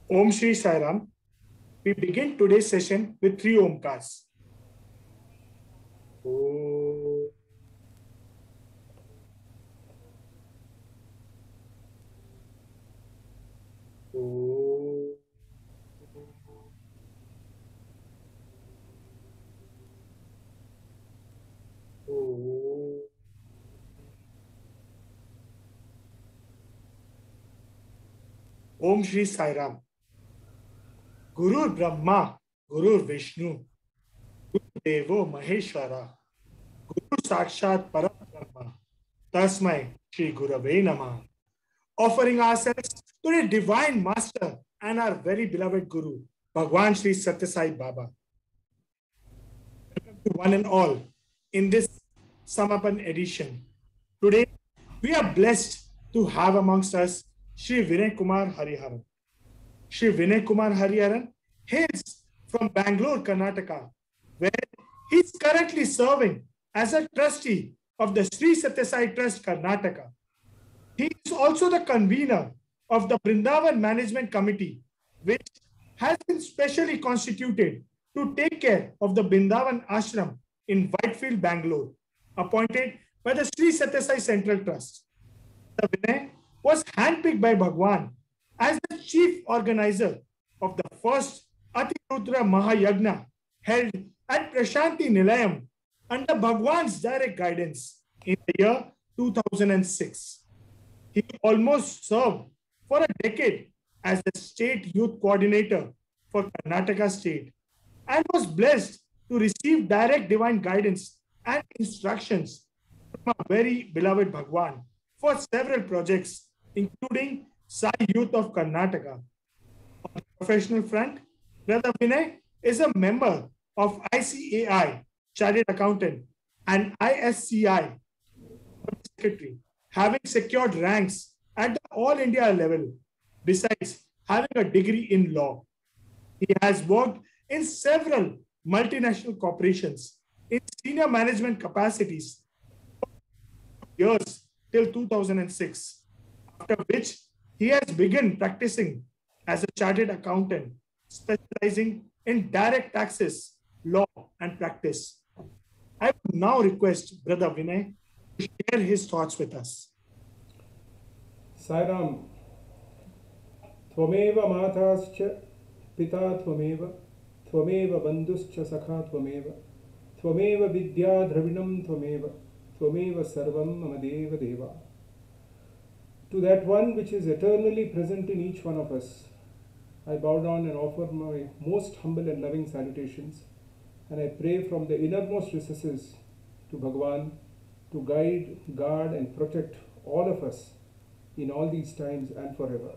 Om Shri Sai Ram. We begin today's session with three Omkars. Om. Om. Om. Om Shri Sai Ram. Guru Brahma, Guru Vishnu, Guru Devo Maheshwara, Guru Sakshat Parabrahma, Tasmai Shri Gurave Namah. Offering ourselves to the Divine Master and our very beloved Guru, Bhagwan Shri Satya Sai Baba. Welcome to one and all in this Samapan edition. Today, we are blessed to have amongst us Shri Vinay Kumar Hariharan. Shri Vinay Kumar Hariharan hails from Bangalore, Karnataka, where he is currently serving as a trustee of the Sri Satya Sai Trust, Karnataka. He is also the convener of the Brindavan Management Committee, which has been specially constituted to take care of the Brindavan Ashram in Whitefield, Bangalore, appointed by the Sri Satya Sai Central Trust. The Vinay was handpicked by Bhagwan as the chief organizer of the first Atirudra Mahayagna held at Prashanti Nilayam under Bhagwan's direct guidance in the year 2006. He almost served for a decade as the state youth coordinator for Karnataka state and was blessed to receive direct divine guidance and instructions from our very beloved Bhagwan for several projects, including Sai Youth of Karnataka. On the professional front, Brother Vinay is a member of ICAI, Chartered Accountant, and ISCI, Secretary, having secured ranks at the All India level, besides having a degree in law. He has worked in several multinational corporations in senior management capacities for years till 2006, after which he has begun practicing as a chartered accountant, specializing in direct taxes, law, and practice. I would now request Brother Vinay to share his thoughts with us. Sairam, Tvameva Matascha Pita Tvameva, Tvameva Bandhuscha Sakha Tvameva, Tvameva Vidya Dravinam Tvameva, Tvameva Sarvam Mamadeva Deva. To that one which is eternally present in each one of us, I bow down and offer my most humble and loving salutations, and I pray from the innermost recesses to Bhagwan to guide, guard, and protect all of us in all these times and forever.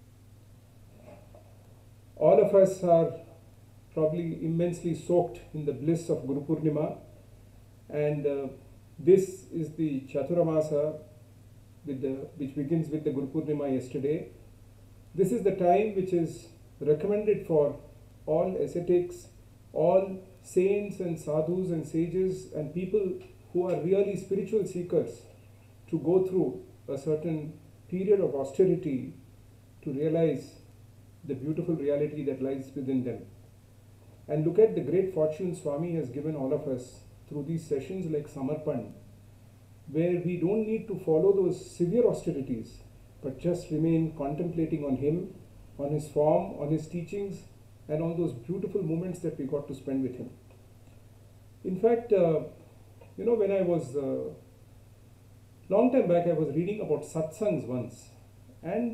All of us are probably immensely soaked in the bliss of Guru Purnima, and this is the Chaturamasa which begins with the Guru Purnima yesterday. This is the time which is recommended for all ascetics, all saints and sadhus and sages and people who are really spiritual seekers to go through a certain period of austerity to realize the beautiful reality that lies within them. And look at the great fortune Swami has given all of us through these sessions like Samarpan, where we don't need to follow those severe austerities, but just remain contemplating on him, on his form, on his teachings, and on those beautiful moments that we got to spend with him. In fact, when I was long time back, I was reading about satsangs once, and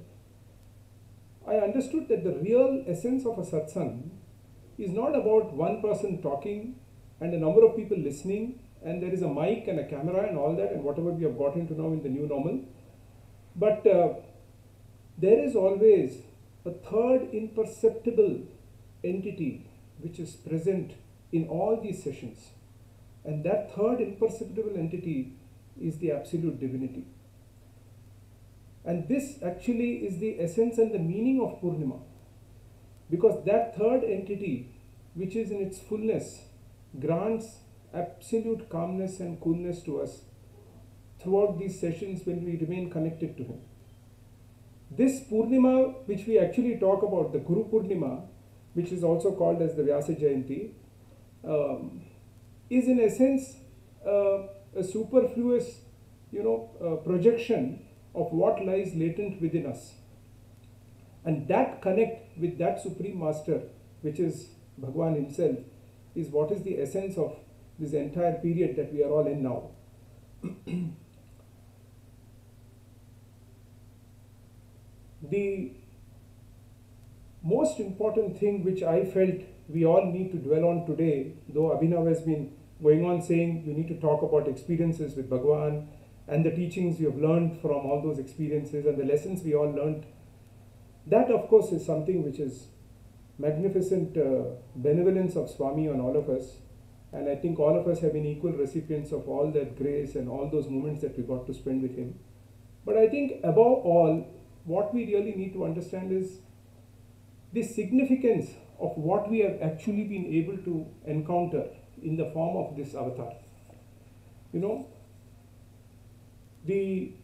I understood that the real essence of a satsang is not about one person talking and a number of people listening, and there is a mic and a camera and all that, and whatever we have got into now in the new normal. But there is always a third imperceptible entity which is present in all these sessions. And that third imperceptible entity is the absolute divinity. And this actually is the essence and the meaning of Purnima. Because that third entity, which is in its fullness, grants absolute calmness and coolness to us throughout these sessions when we remain connected to him. This Purnima, which we actually talk about, the Guru Purnima, which is also called as the Vyasa Jayanti, is in essence a superfluous, projection of what lies latent within us. And that connect with that Supreme Master, which is Bhagwan himself, is what is the essence of this entire period that we are all in now. The most important thing which I felt we all need to dwell on today, though Abhinav has been going on saying we need to talk about experiences with Bhagwan and the teachings we have learned from all those experiences and the lessons we all learned, that of course is something which is magnificent benevolence of Swami on all of us. And I think all of us have been equal recipients of all that grace and all those moments that we got to spend with him. But I think above all, what we really need to understand is the significance of what we have actually been able to encounter in the form of this avatar. The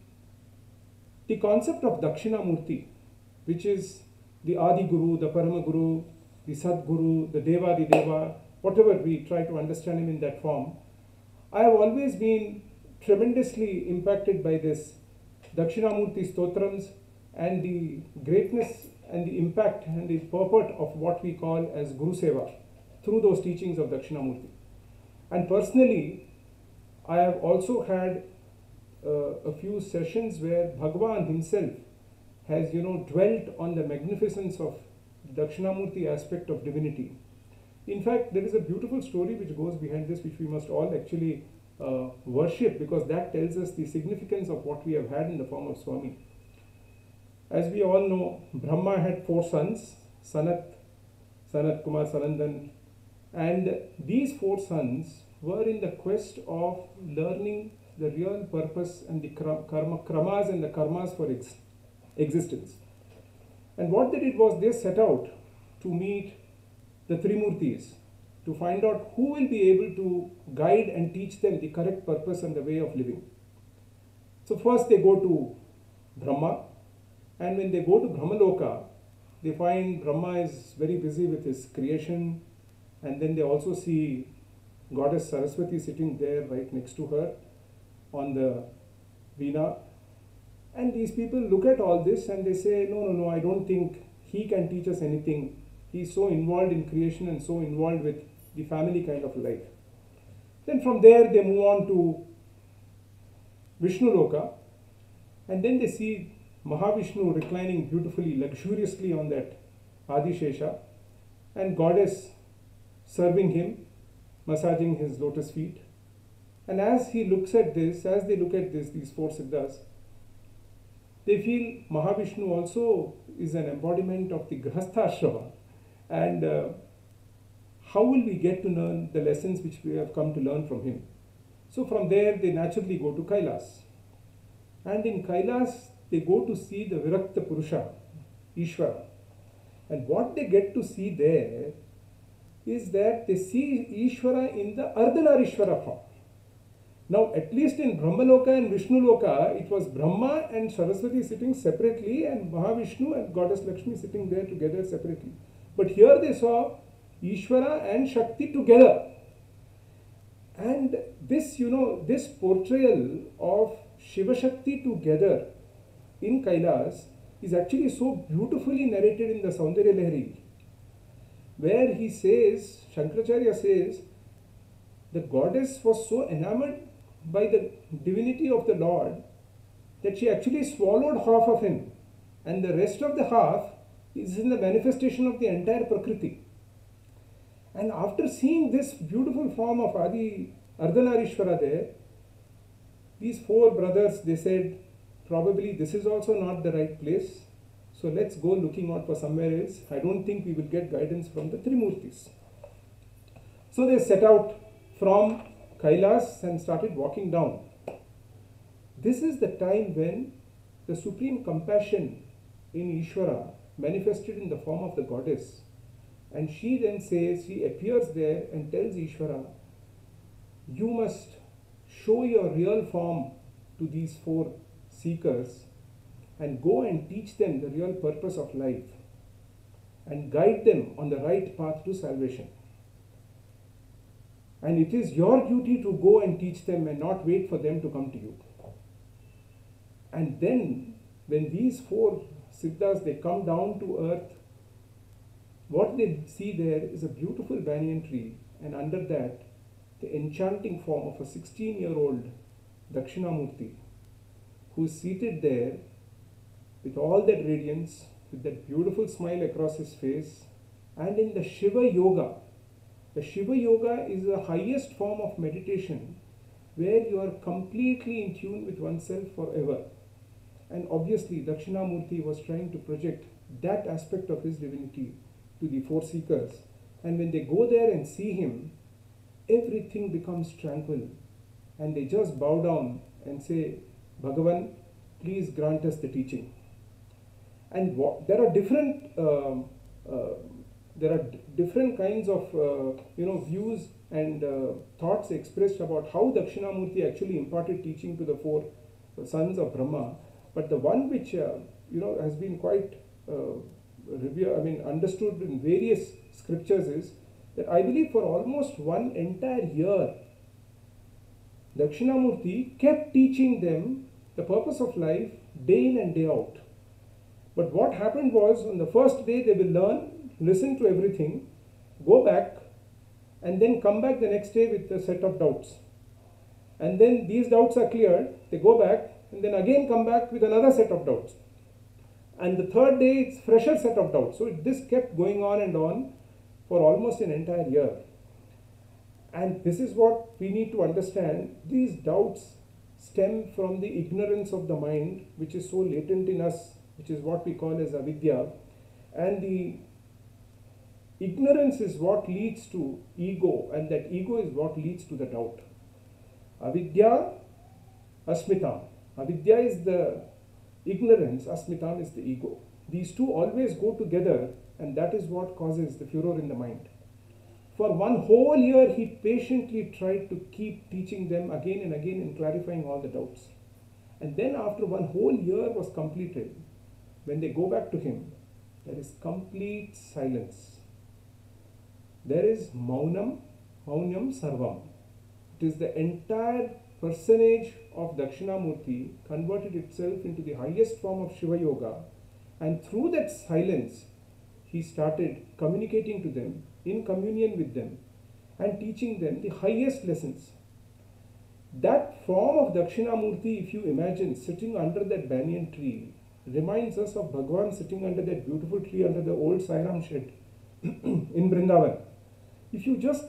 concept of Dakshinamurti, which is the Adi Guru, the Parama Guru, the Sadguru, the Devadi Deva, whatever we try to understand him in that form, I have always been tremendously impacted by this Dakshinamurti stotrams and the greatness and the impact and the purport of what we call as Guru Seva through those teachings of Dakshinamurti. And personally, I have also had a few sessions where Bhagwan himself has, dwelt on the magnificence of the Dakshinamurti aspect of divinity. In fact, there is a beautiful story which goes behind this, which we must all actually worship, because that tells us the significance of what we have had in the form of Swami. As we all know, Brahma had 4 sons, Sanat, Kumar, Sanandan, and these 4 sons were in the quest of learning the real purpose and the kramas and the karmas for existence. And what they did was they set out to meet the Trimurtis, to find out who will be able to guide and teach them the correct purpose and the way of living. So first they go to Brahma, and when they go to Brahmaloka, they find Brahma is very busy with his creation, and then they also see Goddess Saraswati sitting there right next to her on the Veena. And these people look at all this and they say, no, I don't think he can teach us anything. He's so involved in creation and so involved with the family kind of life. Then from there they move on to Vishnu Loka, and then they see Mahavishnu reclining beautifully, luxuriously on that Adishesha, and Goddess serving him, massaging his lotus feet. And as they look at this, these 4 Siddhas, they feel Mahavishnu also is an embodiment of the Grihastha. And how will we get to learn the lessons which we have come to learn from him? So from there, they naturally go to Kailas. And in Kailas, they go to see the Virakta Purusha, Ishvara. And what they get to see there is that they see Ishvara in the Ardhanarishvara form. Now, at least in Brahmaloka and Vishnu Loka, it was Brahma and Saraswati sitting separately and Mahavishnu and Goddess Lakshmi sitting there together separately. But here they saw Ishvara and Shakti together. And this, this portrayal of Shiva Shakti together in Kailas is actually so beautifully narrated in the Saundarya Lahari, where he says, Shankaracharya says, the goddess was so enamored by the divinity of the Lord that she actually swallowed half of him, and the rest of the half is in the manifestation of the entire Prakriti. And after seeing this beautiful form of Adi Ardhanarishvara there, these 4 brothers, they said, probably this is also not the right place, so let's go looking out for somewhere else. I don't think we will get guidance from the Trimurtis. So they set out from Kailas and started walking down. This is the time when the supreme compassion in Ishvara manifested in the form of the goddess. And she then says, she appears there and tells Ishvara, you must show your real form to these 4 seekers, and go and teach them the real purpose of life and guide them on the right path to salvation. And it is your duty to go and teach them and not wait for them to come to you. And then, when these four Siddhas, they come down to earth, what they see there is a beautiful banyan tree, and under that, the enchanting form of a 16-year-old Dakshinamurti, who is seated there with all that radiance, with that beautiful smile across his face, and in the Shiva Yoga. The Shiva Yoga is the highest form of meditation where you are completely in tune with oneself forever. And obviously, Dakshinamurti was trying to project that aspect of his divinity to the four seekers. And when they go there and see him, everything becomes tranquil. And they just bow down and say, Bhagavan, please grant us the teaching. And there are different kinds of views and thoughts expressed about how Dakshinamurti actually imparted teaching to the four sons of Brahma. But the one which has been quite understood in various scriptures is that I believe for almost one entire year, Dakshinamurti kept teaching them the purpose of life day in and day out. But what happened was, on the first day they will learn, listen to everything, go back, and then come back the next day with a set of doubts. And then these doubts are cleared, they go back, and then again come back with another set of doubts. And the third day it's fresher set of doubts. So this kept going on and on for almost an entire year. And this is what we need to understand. These doubts stem from the ignorance of the mind, which is so latent in us, which is what we call as avidya. And the ignorance is what leads to ego, and that ego is what leads to the doubt. Avidya, asmitam. Avidya is the ignorance, asmitam is the ego. These two always go together, and that is what causes the furor in the mind. For one whole year, he patiently tried to keep teaching them again and again and clarifying all the doubts. And then after one whole year was completed, when they go back to him, there is complete silence. There is maunam sarvam. It is the entire personage of Dakshinamurti converted itself into the highest form of Shiva Yoga, and through that silence, he started communicating to them, in communion with them, and teaching them the highest lessons. That form of Dakshinamurti, if you imagine sitting under that banyan tree, reminds us of Bhagavan sitting under that beautiful tree under the old Sairam shed in Vrindavan. If you just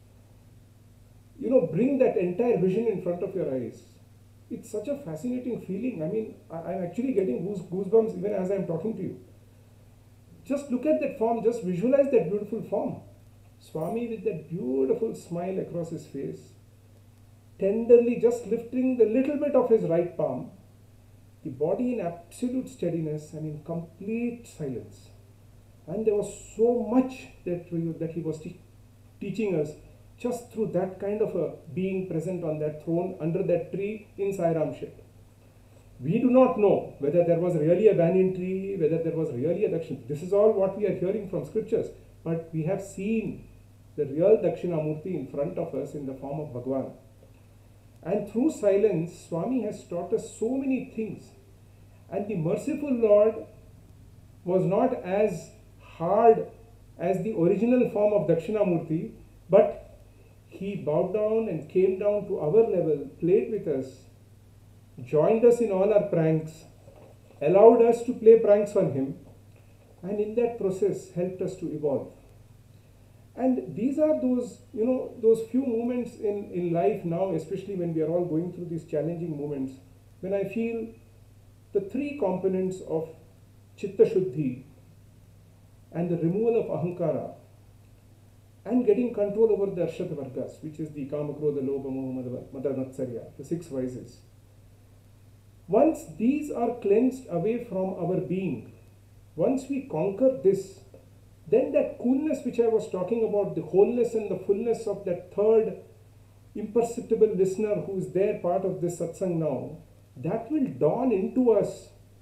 bring that entire vision in front of your eyes, it's such a fascinating feeling. I mean, I'm actually getting goosebumps even as I'm talking to you. Just look at that form, just visualize that beautiful form. Swami with that beautiful smile across his face, tenderly just lifting the little bit of his right palm, the body in absolute steadiness and in complete silence. And there was so much that he was teaching us just through that kind of a being present on that throne under that tree in Sairam shed. We do not know whether there was really a banyan tree, whether there was really a Dakshin. This is all what we are hearing from scriptures. But we have seen the real Dakshinamurti in front of us in the form of Bhagavan. And through silence, Swami has taught us so many things. And the merciful Lord was not as hard as the original form of Dakshinamurti, but he bowed down and came down to our level, played with us, joined us in all our pranks, allowed us to play pranks on him, and in that process helped us to evolve. And these are those few moments in life now, especially when we are all going through these challenging moments, when I feel the three components of Chitta Shuddhi and the removal of Ahankara and getting control over the Arshad Vargas, which is the Kama, Krodha, Lobha, Moha, Mada, Matsarya, the 6 vices. Once these are cleansed away from our being, once we conquer this, then that coolness which I was talking about, the wholeness and the fullness of that third imperceptible listener who is there part of this satsang now, that will dawn into us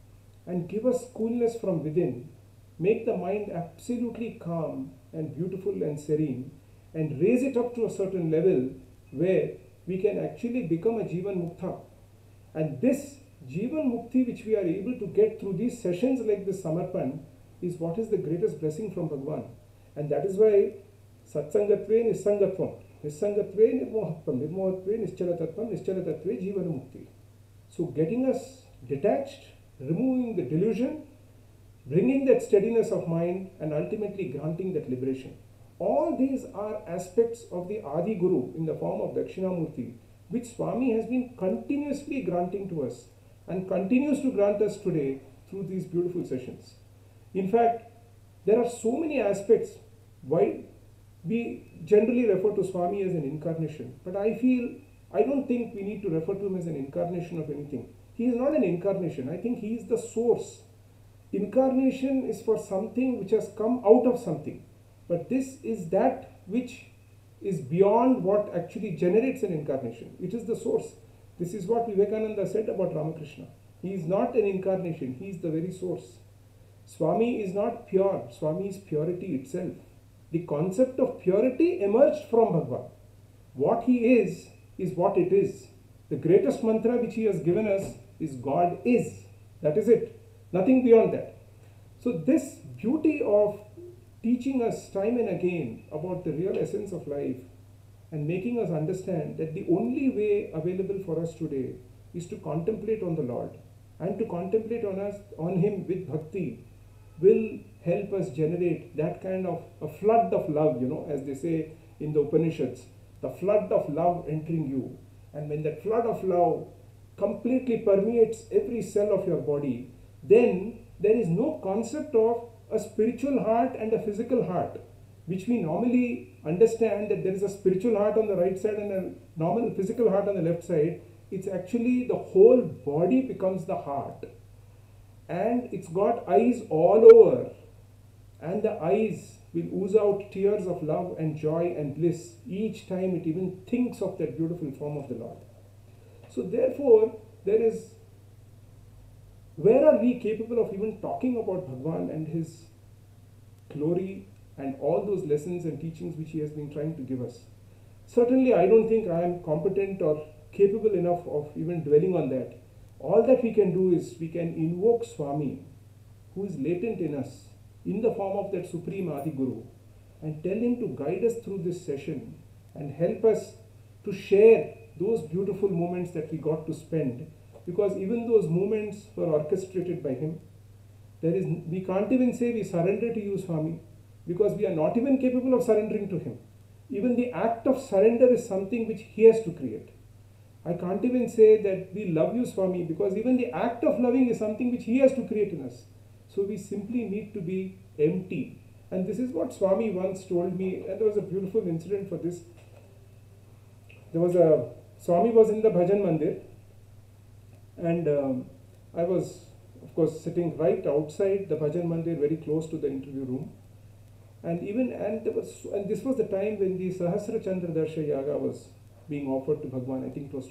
and give us coolness from within, make the mind absolutely calm and beautiful and serene, and raise it up to a certain level where we can actually become a Jivan Mukta. And this Jivan Mukti which we are able to get through these sessions like this Samarpan is what is the greatest blessing from Bhagwan. And that is why Satsangatve Nissangatvam, Nissangatve Nirmohatvam, Nirmohatve Nischalatatvam, Nischalatatve Jivan Mukti. So getting us detached, removing the delusion, bringing that steadiness of mind, and ultimately granting that liberation. All these are aspects of the Adi Guru in the form of Dakshinamurti, which Swami has been continuously granting to us and continues to grant us today through these beautiful sessions. In fact, there are so many aspects why we generally refer to Swami as an incarnation, but I don't think we need to refer to him as an incarnation of anything. He is not an incarnation. I think he is the source. Incarnation is for something which has come out of something, but this is that which is beyond what actually generates an incarnation. It is the source. This is what Vivekananda said about Ramakrishna. He is not an incarnation, he is the very source. Swami is not pure, Swami is purity itself. The concept of purity emerged from Bhagwan. What he is what it is. The greatest mantra which he has given us is God is. That is it. Nothing beyond that. So this beauty of teaching us time and again about the real essence of life and making us understand that the only way available for us today is to contemplate on the Lord, and to contemplate on him with bhakti will help us generate that kind of a flood of love, as they say in the Upanishads, the flood of love entering you. And when that flood of love completely permeates every cell of your body, then there is no concept of a spiritual heart and a physical heart, which we normally understand that there is a spiritual heart on the right side and a normal physical heart on the left side. It's actually the whole body becomes the heart, and it's got eyes all over, and the eyes will ooze out tears of love and joy and bliss each time it even thinks of that beautiful form of the Lord. So therefore, where are we capable of even talking about Bhagwan and his glory and all those lessons and teachings which he has been trying to give us? Certainly, I don't think I am competent or capable enough of even dwelling on that. All that we can do is we can invoke Swami, who is latent in us, in the form of that Supreme Adi Guru, and tell him to guide us through this session and help us to share those beautiful moments that we got to spend, because even those moments were orchestrated by him. We can't even say we surrender to you, Swami, because we are not even capable of surrendering to him. Even the act of surrender is something which he has to create. I can't even say that we love you, Swami, because even the act of loving is something which he has to create in us. So we simply need to be empty. And this is what Swami once told me, and there was a beautiful incident for this. Swami was in the Bhajan Mandir, and I was, of course, sitting right outside the Bhajan Mandir, very close to the interview room. And this was the time when the Sahasra Chandra Darsha Yaga was being offered to Bhagwan. I think it was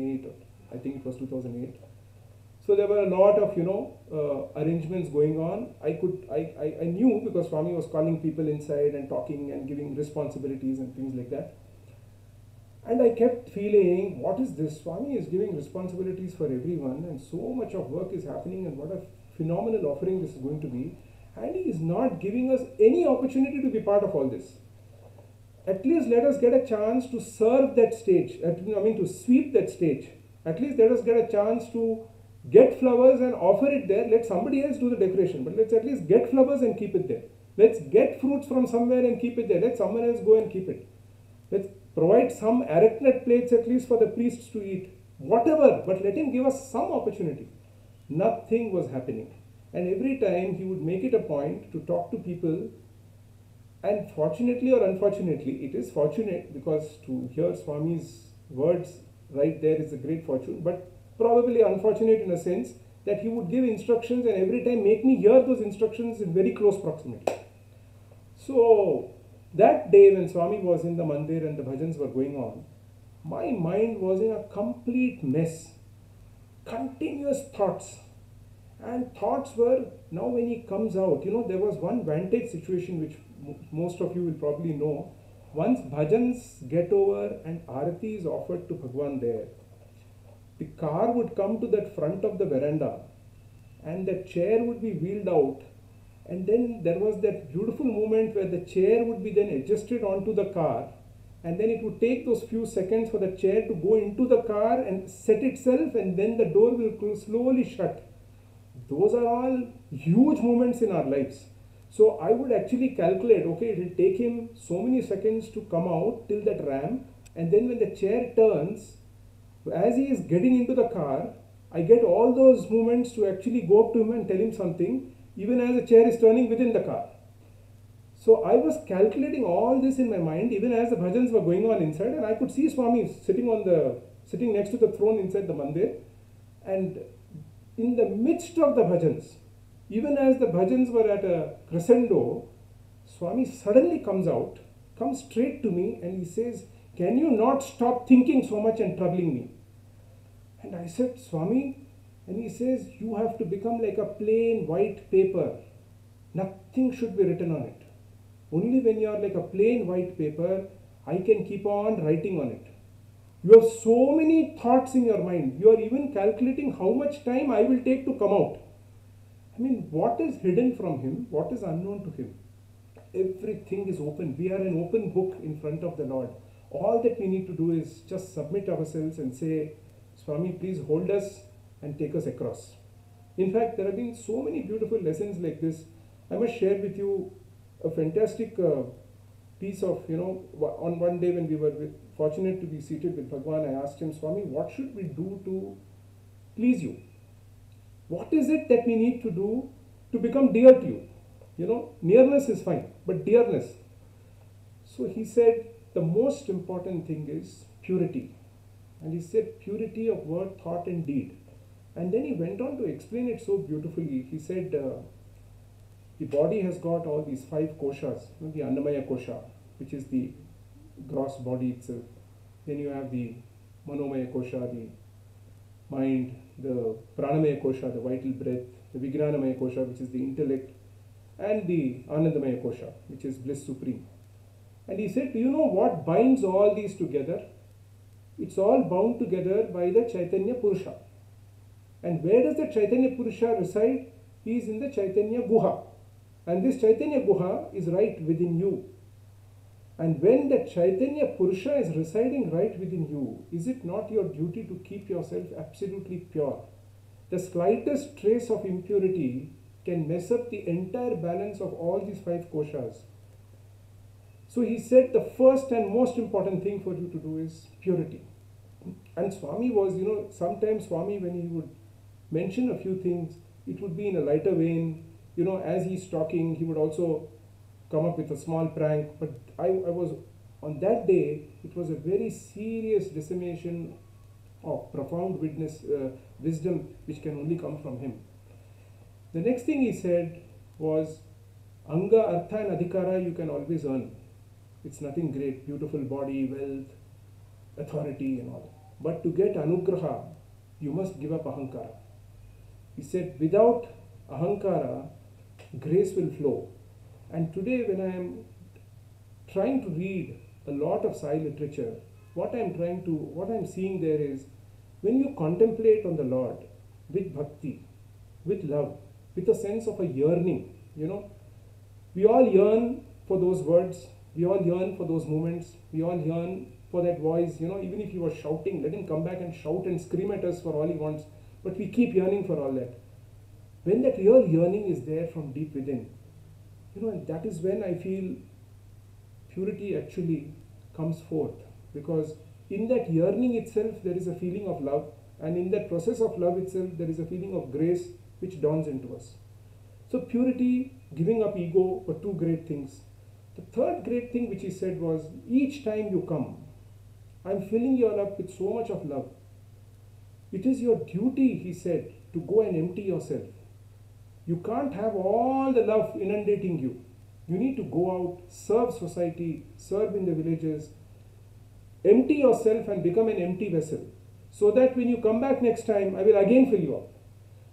2008. So there were a lot of arrangements going on. I knew, because Swami was calling people inside and talking and giving responsibilities and things like that. And I kept feeling, what is this? Swami is giving responsibilities for everyone, and so much of work is happening, and what a phenomenal offering this is going to be. And he is not giving us any opportunity to be part of all this. At least let us get a chance to serve that stage, to sweep that stage. At least let us get a chance to get flowers and offer it there. Let somebody else do the decoration, but let's at least get flowers and keep it there. Let's get fruits from somewhere and keep it there. Let someone else go and keep it. Let's provide some arachnet plates at least for the priests to eat. Whatever, but let him give us some opportunity. Nothing was happening. And every time he would make it a point to talk to people, and fortunately or unfortunately, it is fortunate, because to hear Swami's words right there is a great fortune, but probably unfortunate in a sense that he would give instructions and every time make me hear those instructions in very close proximity. So that day when Swami was in the mandir and the bhajans were going on, my mind was in a complete mess. Continuous thoughts. And thoughts were, now when he comes out, there was one vantage situation which most of you will probably know. Once bhajans get over and arati is offered to Bhagwan there, the car would come to that front of the veranda and the chair would be wheeled out, and then there was that beautiful moment where the chair would be then adjusted onto the car, and then it would take those few seconds for the chair to go into the car and set itself, and then the door will slowly shut. Those are all huge moments in our lives. So I would actually calculate, okay, it will take him so many seconds to come out till that ramp, and then when the chair turns, as he is getting into the car, I get all those moments to actually go up to him and tell him something, even as the chair is turning within the car. So I was calculating all this in my mind, even as the bhajans were going on inside, and I could see Swami sitting next to the throne inside the mandir, and in the midst of the bhajans, even as the bhajans were at a crescendo, Swami suddenly comes out, comes straight to me, and he says, "Can you not stop thinking so much and troubling me?" And I said, "Swami," and he says, "You have to become like a plain white paper. Nothing should be written on it. Only when you are like a plain white paper, I can keep on writing on it. You have so many thoughts in your mind. You are even calculating how much time I will take to come out." I mean, what is hidden from him? What is unknown to him? Everything is open. We are an open book in front of the Lord. All that we need to do is just submit ourselves and say, "Swami, please hold us and take us across." In fact, there have been so many beautiful lessons like this. I must share with you a fantastic piece of, on one day when we were fortunate to be seated with Bhagwan, I asked him, "Swami, what should we do to please you? What is it that we need to do to become dear to you? Nearness is fine, but dearness." So he said, the most important thing is purity. And he said, purity of word, thought and deed. And then he went on to explain it so beautifully. He said, the body has got all these 5 koshas, the Annamaya kosha, which is the gross body itself. Then you have the Manomaya kosha, the mind, the Pranamaya kosha, the vital breath, the Vijnanamaya kosha, which is the intellect, and the Anandamaya kosha, which is bliss supreme. And he said, do you know what binds all these together? It's all bound together by the Chaitanya Purusha. And where does the Chaitanya Purusha reside? He is in the Chaitanya Guha. And this Chaitanya Guha is right within you. And when the Chaitanya Purusha is residing right within you, is it not your duty to keep yourself absolutely pure? The slightest trace of impurity can mess up the entire balance of all these 5 koshas. So he said the first and most important thing for you to do is purity. And Swami was, sometimes Swami, when he would mention a few things, it would be in a lighter vein. As he's talking, he would also come up with a small prank. But I was, on that day, it was a very serious dissemination of profound wisdom which can only come from him. The next thing he said was, Anga, Artha and Adhikara you can always earn. It's nothing great, beautiful body, wealth, authority and all. But to get Anugraha, you must give up Ahankara. He said, without Ahankara, grace will flow. And today when I am trying to read a lot of Sai literature, what I'm seeing there is, when you contemplate on the Lord with bhakti, with love, with a sense of a yearning, we all yearn for those words, we all yearn for those moments, we all yearn for that voice, even if he was shouting, let him come back and shout and scream at us for all he wants, but we keep yearning for all that. When that real yearning is there from deep within, and that is when I feel purity actually comes forth, because in that yearning itself there is a feeling of love, and in that process of love itself there is a feeling of grace which dawns into us. So purity, giving up ego were 2 great things. The third great thing which he said was, each time you come, I'm filling you all up with so much of love. It is your duty, he said, to go and empty yourself. You can't have all the love inundating you. You need to go out, serve society, serve in the villages, empty yourself and become an empty vessel, so that when you come back next time, I will again fill you up.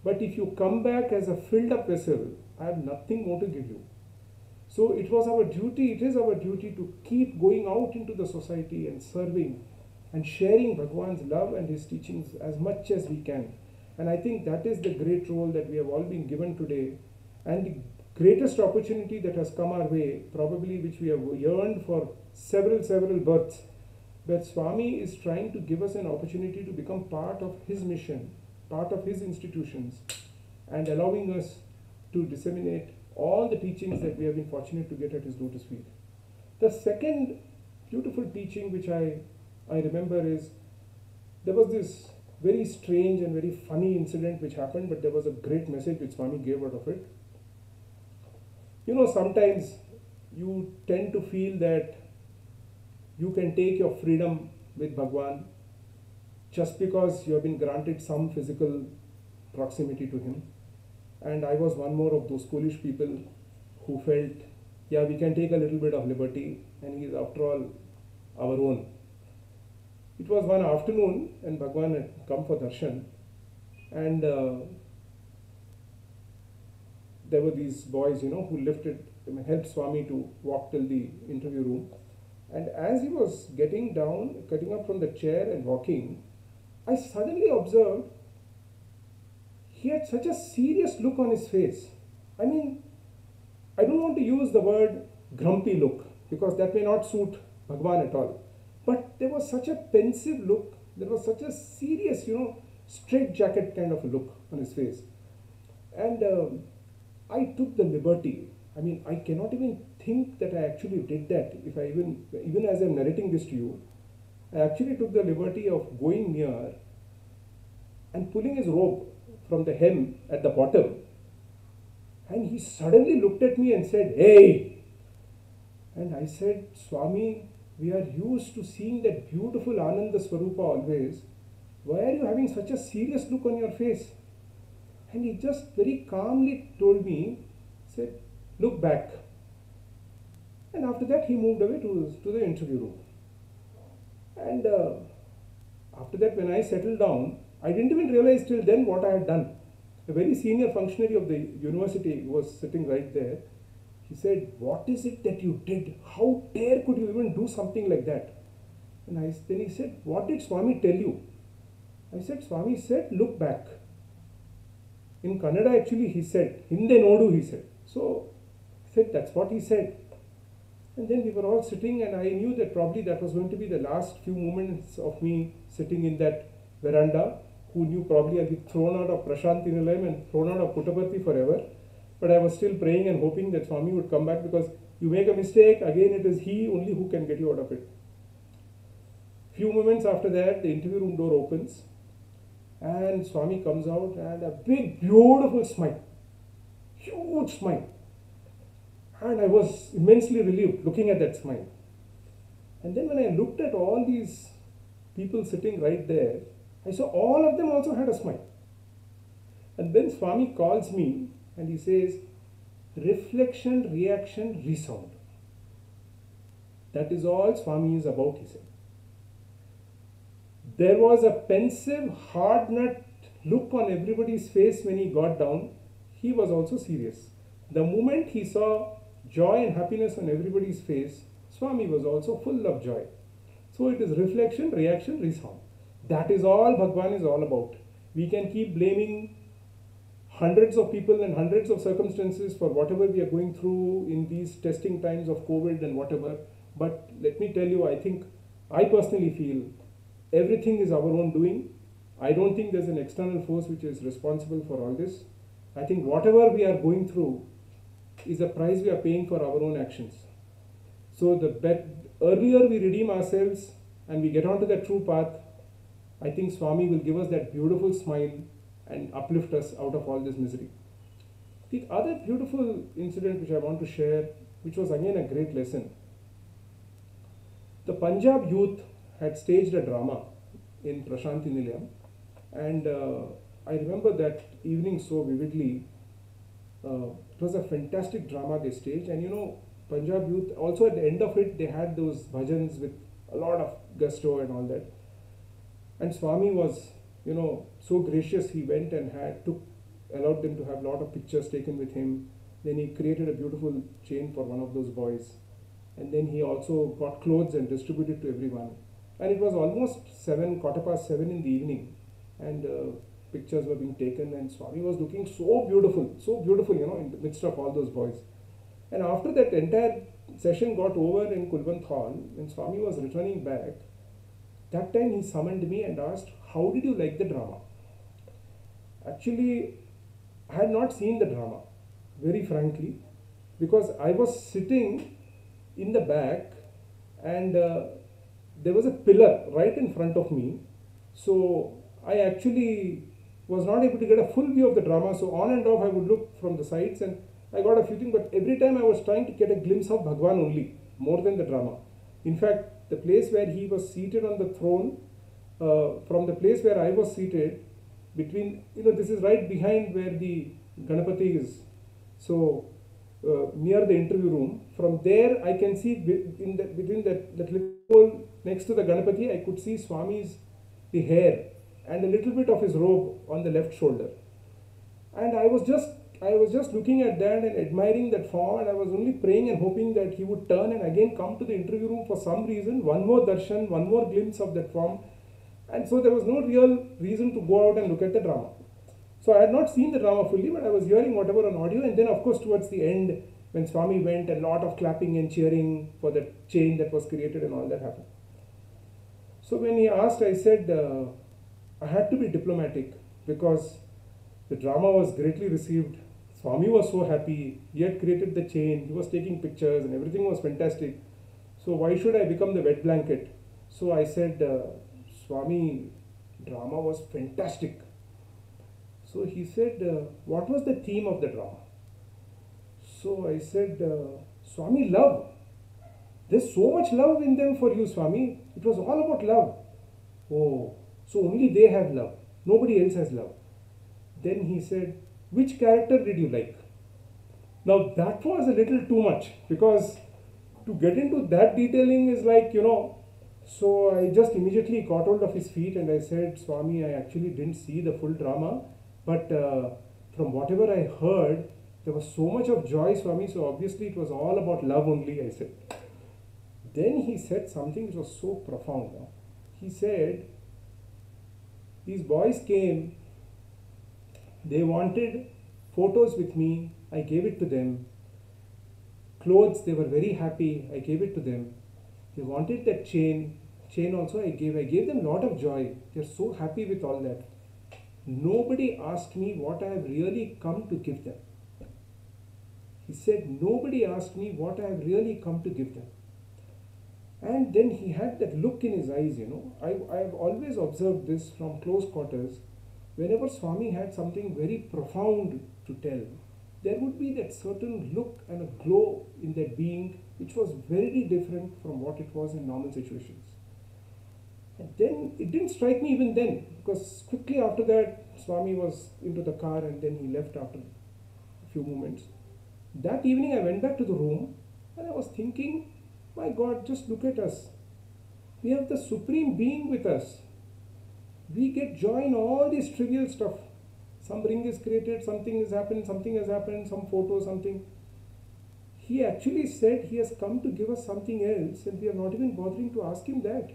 But if you come back as a filled up vessel, I have nothing more to give you. So it was our duty, it is our duty to keep going out into the society and serving and sharing Bhagwan's love and his teachings as much as we can. And I think that is the great role that we have all been given today, and the greatest opportunity that has come our way, probably which we have yearned for several births, where Swami is trying to give us an opportunity to become part of his mission, part of his institutions, and allowing us to disseminate all the teachings that we have been fortunate to get at his lotus feet. The second beautiful teaching which I remember is, there was this very strange and very funny incident which happened, but there was a great message which Swami gave out of it. You know, sometimes you tend to feel that you can take your freedom with Bhagwan just because you have been granted some physical proximity to him. And I was one more of those foolish people who felt, yeah, we can take a little bit of liberty, and he is after all our own. It was one afternoon and Bhagwan had come for darshan, and there were these boys, who helped Swami to walk till the interview room. And as he was getting down, getting up from the chair and walking, I suddenly observed he had such a serious look on his face. I mean, I don't want to use the word grumpy look because that may not suit Bhagwan at all. But there was such a pensive look, there was such a serious, straight jacket kind of a look on his face. And I took the liberty. I mean, I cannot even think that I actually did that. If I even as I'm narrating this to you, I actually took the liberty of going near and pulling his robe from the hem at the bottom. And he suddenly looked at me and said, "Hey!" And I said, "Swami, we are used to seeing that beautiful Ananda Swarupa always. Why are you having such a serious look on your face?" And he just very calmly told me, said, "Look back." And after that he moved away to the interview room. And after that, when I settled down, I didn't even realize till then what I had done. A very senior functionary of the university was sitting right there. He said, "What is it that you did? How dare could you even do something like that?" And then he said, "What did Swami tell you?" I said, "Swami said, look back." In Kannada, actually, he said, "Hinde nodu," he said. So I said, that's what he said. And then we were all sitting, and I knew that probably that was going to be the last few moments of me sitting in that veranda. Who knew, probably I'd be thrown out of Prashanti Nilayam and thrown out of Puttaparthi forever. But I was still praying and hoping that Swami would come back, because you make a mistake, again it is he only who can get you out of it. Few moments after that, the interview room door opens and Swami comes out, and a big beautiful smile, huge smile. And I was immensely relieved looking at that smile. And then when I looked at all these people sitting right there, I saw all of them also had a smile. And then Swami calls me and he says, "Reflection, reaction, resound." That is all Swami is about, he said. There was a pensive, hard nut look on everybody's face when he got down. He was also serious. The moment he saw joy and happiness on everybody's face, Swami was also full of joy. So it is reflection, reaction, resound. That is all Bhagwan is all about. We can keep blaming hundreds of people and hundreds of circumstances for whatever we are going through in these testing times of COVID and whatever. But let me tell you, I personally feel everything is our own doing. I don't think there's an external force which is responsible for all this. I think whatever we are going through is the price we are paying for our own actions. So earlier we redeem ourselves and we get onto that true path, I think Swami will give us that beautiful smile and uplift us out of all this misery. The other beautiful incident which I want to share, which was again a great lesson. The Punjab youth had staged a drama in Prashanti Nilayam, and I remember that evening so vividly. It was a fantastic drama they staged, and Punjab youth, also at the end of it, they had those bhajans with a lot of gusto and all that. And Swami was, so gracious, he went and took allowed them to have a lot of pictures taken with him. Then he created a beautiful chain for one of those boys. And then he also got clothes and distributed to everyone. And it was almost 7, quarter past 7 in the evening. And pictures were being taken, and Swami was looking so beautiful, in the midst of all those boys. And after that entire session got over in Kulwant Hall, when Swami was returning back, that time he summoned me and asked, "How did you like the drama?" Actually, I had not seen the drama, very frankly, because I was sitting in the back, and there was a pillar right in front of me. So I actually was not able to get a full view of the drama. So on and off I would look from the sides, and I got a few things, but every time I was trying to get a glimpse of Bhagwan only, more than the drama. In fact, the place where he was seated on the throne, from the place where I was seated, between, this is right behind where the Ganapati is. So near the interview room, from there I can see between that little hole next to the Ganapati, I could see Swami's the hair and a little bit of his robe on the left shoulder. And I was just looking at that and admiring that form, and I was only praying and hoping that he would turn and again come to the interview room for some reason, one more darshan, one more glimpse of that form. And so there was no real reason to go out and look at the drama. So I had not seen the drama fully, but I was hearing whatever on audio. And then of course towards the end, when Swami went, a lot of clapping and cheering for the chain that was created and all that happened. So when he asked, I said, I had to be diplomatic, because the drama was greatly received. Swami was so happy. He had created the chain. He was taking pictures and everything was fantastic. So why should I become the wet blanket? So I said, Swami, drama was fantastic. So he said, what was the theme of the drama? So I said, Swami, love. There's so much love in them for you, Swami. It was all about love. Oh, so only they have love. Nobody else has love. Then he said, which character did you like? Now that was a little too much, because to get into that detailing is like, so I just immediately caught hold of his feet and I said, Swami, I actually didn't see the full drama, but from whatever I heard, there was so much of joy, Swami, so obviously it was all about love only, I said. Then he said something which was so profound. He said, these boys came, they wanted photos with me, I gave it to them. Clothes, they were very happy, I gave it to them. They wanted that chain also I gave them a lot of joy. They're so happy with all that. Nobody asked me what I have really come to give them. He said, nobody asked me what I have really come to give them. And then he had that look in his eyes, I have always observed this from close quarters. Whenever Swami had something very profound to tell, there would be that certain look and a glow in that being which was very different from what it was in normal situations. And then it didn't strike me even then, because quickly after that Swami was into the car and then he left after a few moments. That evening I went back to the room and I was thinking, my God, just look at us. We have the Supreme Being with us. We get joy in all this trivial stuff. Some ring is created, something has happened, some photo, something. He actually said he has come to give us something else, and we are not even bothering to ask him that.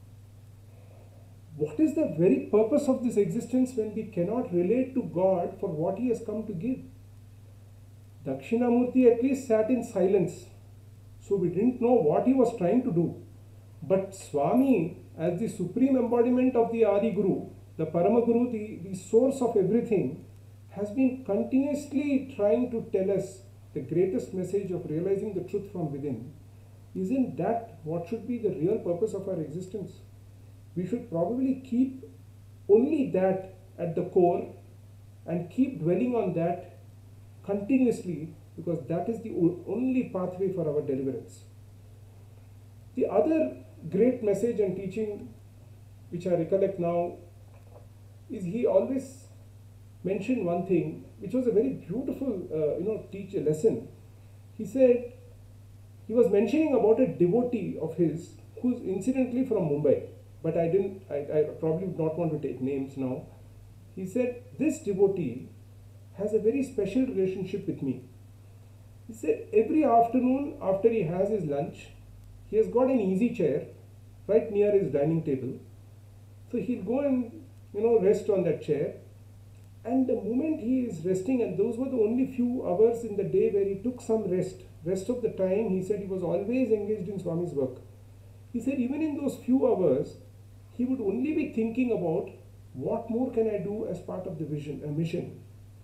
What is the very purpose of this existence when we cannot relate to God for what he has come to give? Dakshinamurti at least sat in silence, so we didn't know what he was trying to do. But Swami, as the supreme embodiment of the Adi Guru, the Parama Guru, the source of everything, has been continuously trying to tell us the greatest message of realizing the truth from within. Isn't that what should be the real purpose of our existence? We should probably keep only that at the core and keep dwelling on that continuously, because that is the only pathway for our deliverance. The other great message and teaching which I recollect now is he always mentioned one thing which was a very beautiful lesson. He said, he was mentioning about a devotee of his who's incidentally from Mumbai, but I probably would not want to take names now. He said this devotee has a very special relationship with me. He said every afternoon after he has his lunch, he has got an easy chair right near his dining table. So he'll go and rest on that chair. And the moment he is resting, and those were the only few hours in the day where he took some rest of the time he said he was always engaged in Swami's work. He said even in those few hours, he would only be thinking about what more can I do as part of the mission.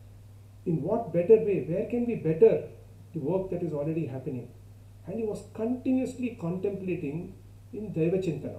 In what better way? Where can we better the work that is already happening? And he was continuously contemplating in Daiva Chintana.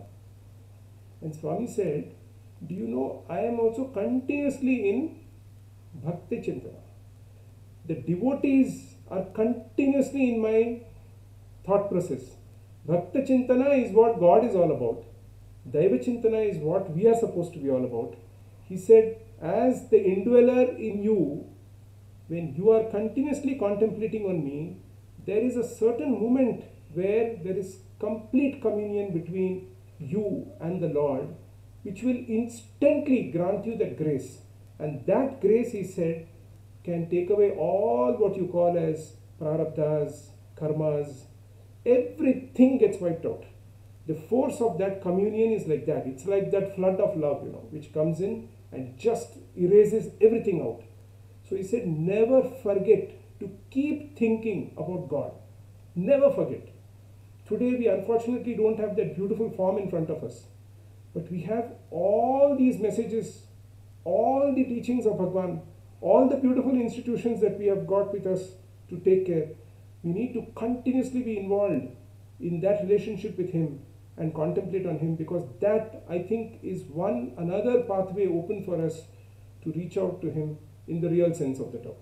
And Swami said, do you know, I am also continuously in Bhakti Chintana. The devotees are continuously in my thought process. Bhakti Chintana is what God is all about. Daiva Chintana is what we are supposed to be all about. He said, as the indweller in you, when you are continuously contemplating on me, there is a certain moment where there is complete communion between you and the Lord, which will instantly grant you that grace. And that grace, he said, can take away all what you call as prarabdhas, karmas. Everything gets wiped out. The force of that communion is like that. It's like that flood of love, which comes in and just erases everything out. So he said, never forget to keep thinking about God. Never forget. Today we unfortunately don't have that beautiful form in front of us. But we have all these messages, all the teachings of Bhagwan, all the beautiful institutions that we have got with us to take care. We need to continuously be involved in that relationship with Him and contemplate on Him, because that, I think, is another pathway open for us to reach out to Him in the real sense of the term.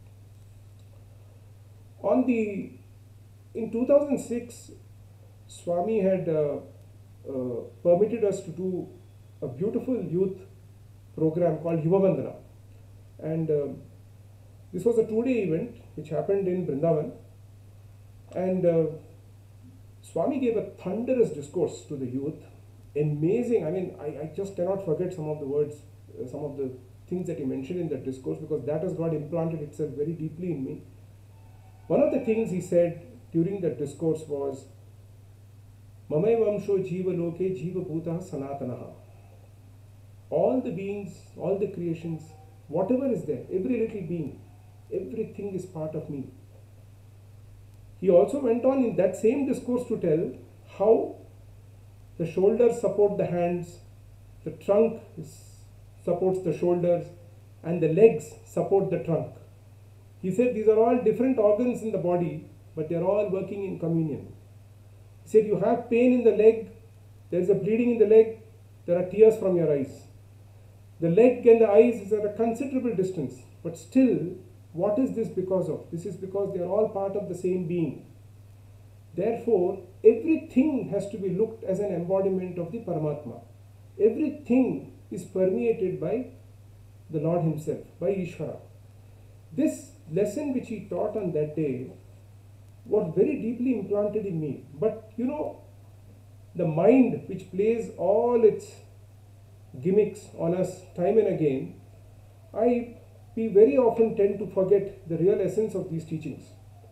In 2006, Swami had permitted us to do a beautiful youth program called Yuva Vandana. And this was a 2-day event which happened in Vrindavan. And Swami gave a thunderous discourse to the youth. Amazing. I mean, I just cannot forget some of the words, some of the things that he mentioned in that discourse, because that has got implanted itself very deeply in me. One of the things he said during that discourse was, Mamai Vamsho Jiva Loke Jiva Bhuta Sanatanaha. All the beings, all the creations, whatever is there, every little being, everything is part of me. He also went on in that same discourse to tell how the shoulders support the hands, the trunk supports the shoulders, and the legs support the trunk. He said these are all different organs in the body, but they are all working in communion. He said you have pain in the leg, there is a bleeding in the leg, there are tears from your eyes. The leg and the eyes is at a considerable distance, but still, what is this because of? This is because they are all part of the same being. Therefore, everything has to be looked as an embodiment of the Paramatma. Everything is permeated by the Lord Himself, by Ishvara. This lesson which he taught on that day was very deeply implanted in me. But the mind which plays all its gimmicks on us time and again, we very often tend to forget the real essence of these teachings.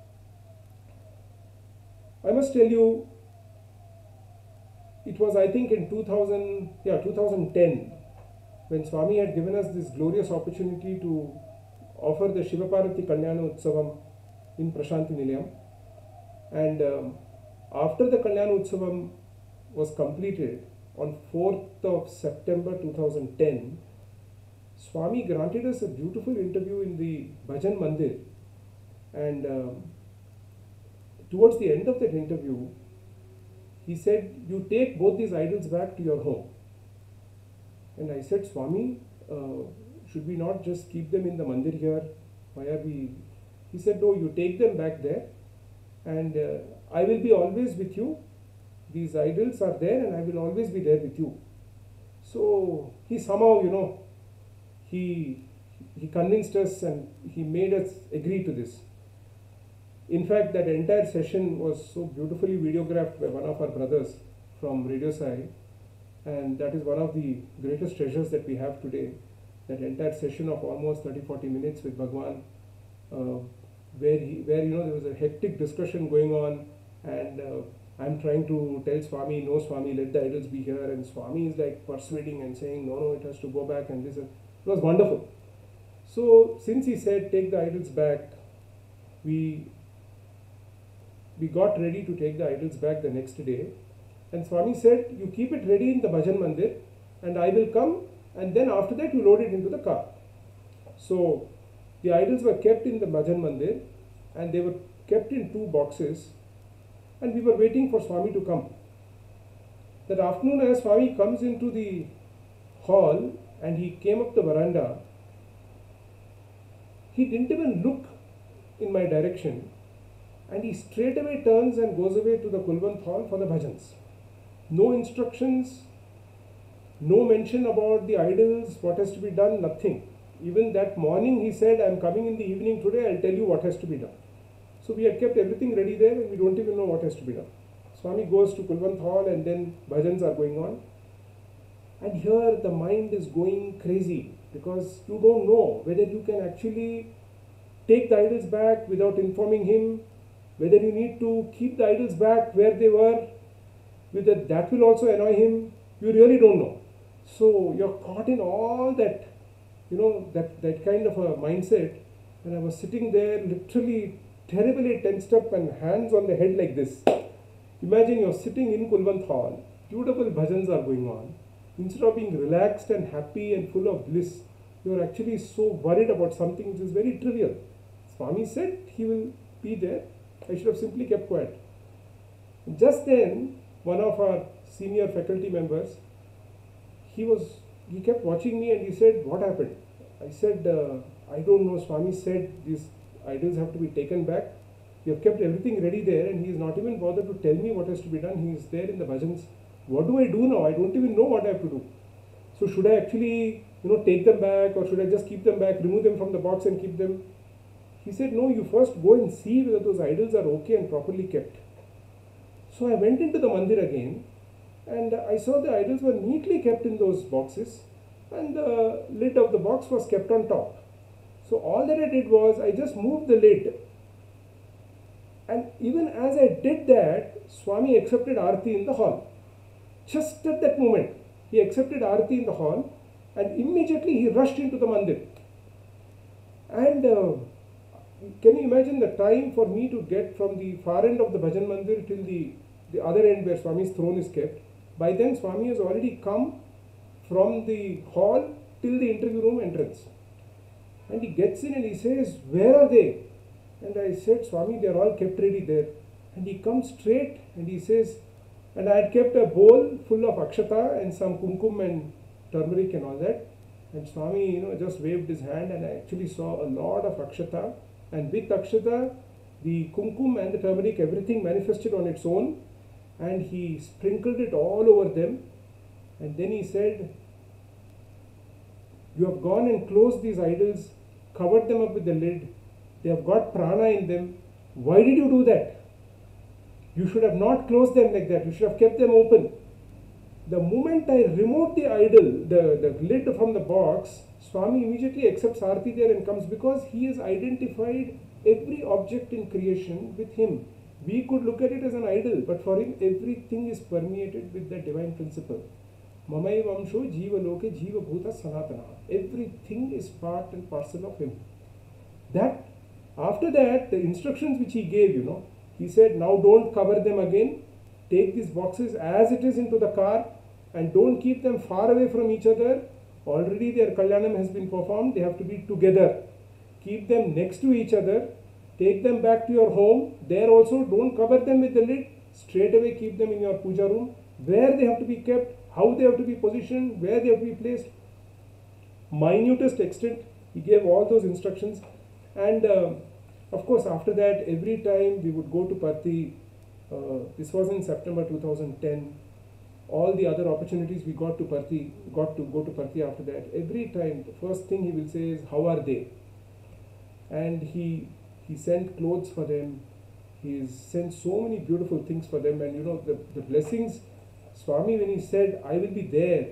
I must tell you, it was, I think, in 2010 when Swami had given us this glorious opportunity to offer the Shiva Parvati Kalyana Utsavam in Prashanti Nilayam. And after the Kalyana Utsavam was completed on 4th of September 2010, Swami granted us a beautiful interview in the Bhajan Mandir. And towards the end of that interview, he said, you take both these idols back to your home. And I said, Swami, should we not just keep them in the mandir here? Why are we? He said, no, you take them back there, and I will be always with you. These idols are there, and I will always be there with you. So he somehow, he convinced us and he made us agree to this. In fact, that entire session was so beautifully videographed by one of our brothers from Radio Sai, and that is one of the greatest treasures that we have today. that entire session of almost 30-40 minutes with Bhagwan, where there was a hectic discussion going on, and I'm trying to tell Swami, no Swami, let the idols be here, and Swami is like persuading and saying, no, it has to go back, and this. It was wonderful. So since he said take the idols back, we got ready to take the idols back the next day, and Swami said, you keep it ready in the Bhajan Mandir, and I will come, and then after that you load it into the car. So the idols were kept in the Bhajan Mandir, and they were kept in 2 boxes, and we were waiting for Swami to come. That afternoon, as Swami comes into the hall and he came up the veranda, he didn't even look in my direction, and he straight away turns and goes away to the Kulwant hall for the bhajans. No instructions, no mention about the idols, what has to be done, nothing. Even that morning he said, I'm coming in the evening today, I'll tell you what has to be done. So we had kept everything ready there, and we don't even know what has to be done. Swami goes to Kulwant hall, and then bhajans are going on. And here the mind is going crazy, because you don't know whether you can actually take the idols back without informing him, whether you need to keep the idols back where they were, whether that will also annoy him. You really don't know. So you're caught in all that, that kind of a mindset. And I was sitting there literally terribly tensed up and hands on the head like this. Imagine you're sitting in Kulwant hall, beautiful bhajans are going on. Instead of being relaxed and happy and full of bliss, you're actually so worried about something which is very trivial. Swami said he will be there. I should have simply kept quiet. Just then, one of our senior faculty members, he kept watching me, and he said, what happened? I said, I don't know. Swami said these idols have to be taken back. We have kept everything ready there, and he is not even bothered to tell me what has to be done. He is there in the bhajans. What do I do now? I don't even know what I have to do. So should I actually, take them back, or should I just keep them back, remove them from the box and keep them? He said, no, you first go and see whether those idols are okay and properly kept. So I went into the mandir again, and I saw the idols were neatly kept in those boxes, and the lid of the box was kept on top. So all that I did was, I just moved the lid. And even as I did that, Swami accepted Aarti in the hall. Just at that moment, he accepted Aarti in the hall, and immediately he rushed into the mandir. And can you imagine the time for me to get from the far end of the Bhajan Mandir till the other end where Swami's throne is kept? By then, Swami has already come from the hall till the interview room entrance. And he gets in and he says, where are they? And I said, Swami, they are all kept ready there. And he comes straight and he says, and I had kept a bowl full of akshata and some kumkum and turmeric and all that. And Swami, just waved his hand, and I actually saw a lot of akshata. And with akshata, the kumkum and the turmeric, everything manifested on its own. And he sprinkled it all over them. And then he said, you have gone and closed these idols, covered them up with the lid. They have got prana in them. Why did you do that? You should have not closed them like that. You should have kept them open. The moment I removed the idol, the lid from the box, Swami immediately accepts Aarti there and comes, because he has identified every object in creation with him. We could look at it as an idol, but for him everything is permeated with that divine principle. Mamai Vamsho Jiva Loke Jiva Bhuta Sanatana. Everything is part and parcel of him. That after that, the instructions which he gave, he said, now don't cover them again. Take these boxes as it is into the car, and don't keep them far away from each other. Already their Kalyanam has been performed. They have to be together. Keep them next to each other. Take them back to your home. There also, don't cover them with the lid. Straight away keep them in your puja room. Where they have to be kept, how they have to be positioned, where they have to be placed. Minutest extent, he gave all those instructions. And of course, after that, every time we would go to Parthi, this was in September 2010, all the other opportunities we got to go to Parthi after that. Every time, the first thing he will say is, how are they? And he sent clothes for them. He sent so many beautiful things for them. And the blessings, Swami, when he said, I will be there,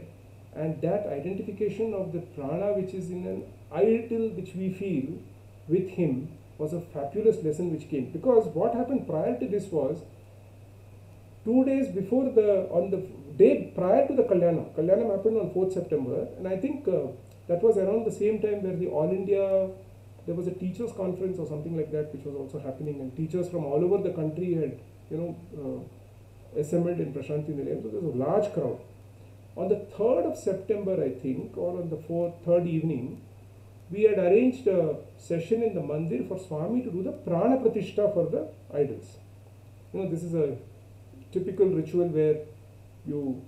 And that identification of the prana which is in an idol which we feel with him was a fabulous lesson which came. Because what happened prior to this was, 2 days before on the day prior to the Kalyanam happened on 4th September, and I think that was around the same time where the All India, there was a teachers conference or something like that which was also happening, and teachers from all over the country had, assembled in Prashanti Nilayam. So there was a large crowd. On the 3rd of September, I think, or on the third evening, we had arranged a session in the mandir for Swami to do the prana pratishtha for the idols. This is a typical ritual where you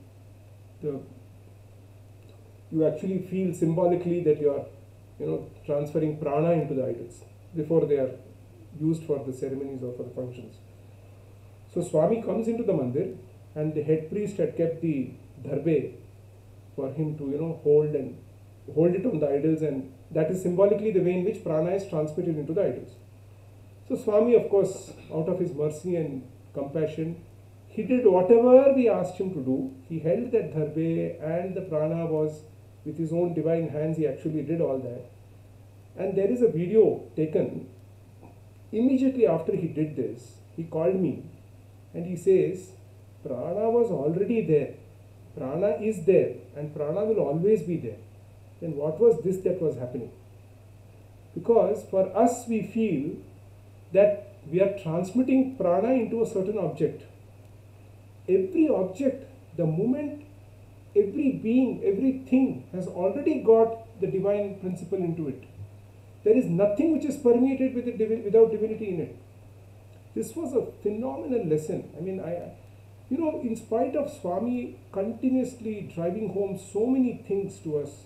actually feel symbolically that you are transferring prana into the idols before they are used for the ceremonies or for the functions. So Swami comes into the mandir, and the head priest had kept the dharbe for him to hold it on the idols, and that is symbolically the way in which prana is transmitted into the idols. So Swami, of course, out of his mercy and compassion, he did whatever we asked him to do. He held that dharbe, and the prana was with his own divine hands. He actually did all that. And there is a video taken immediately after he did this. He called me and he says, prana was already there. Prana is there, and prana will always be there. Then what was this that was happening? Because for us, we feel that we are transmitting prana into a certain object. Every object, the moment, every being, everything has already got the divine principle into it. There is nothing which is permeated with it without divinity in it. This was a phenomenal lesson. I mean, in spite of Swami continuously driving home so many things to us,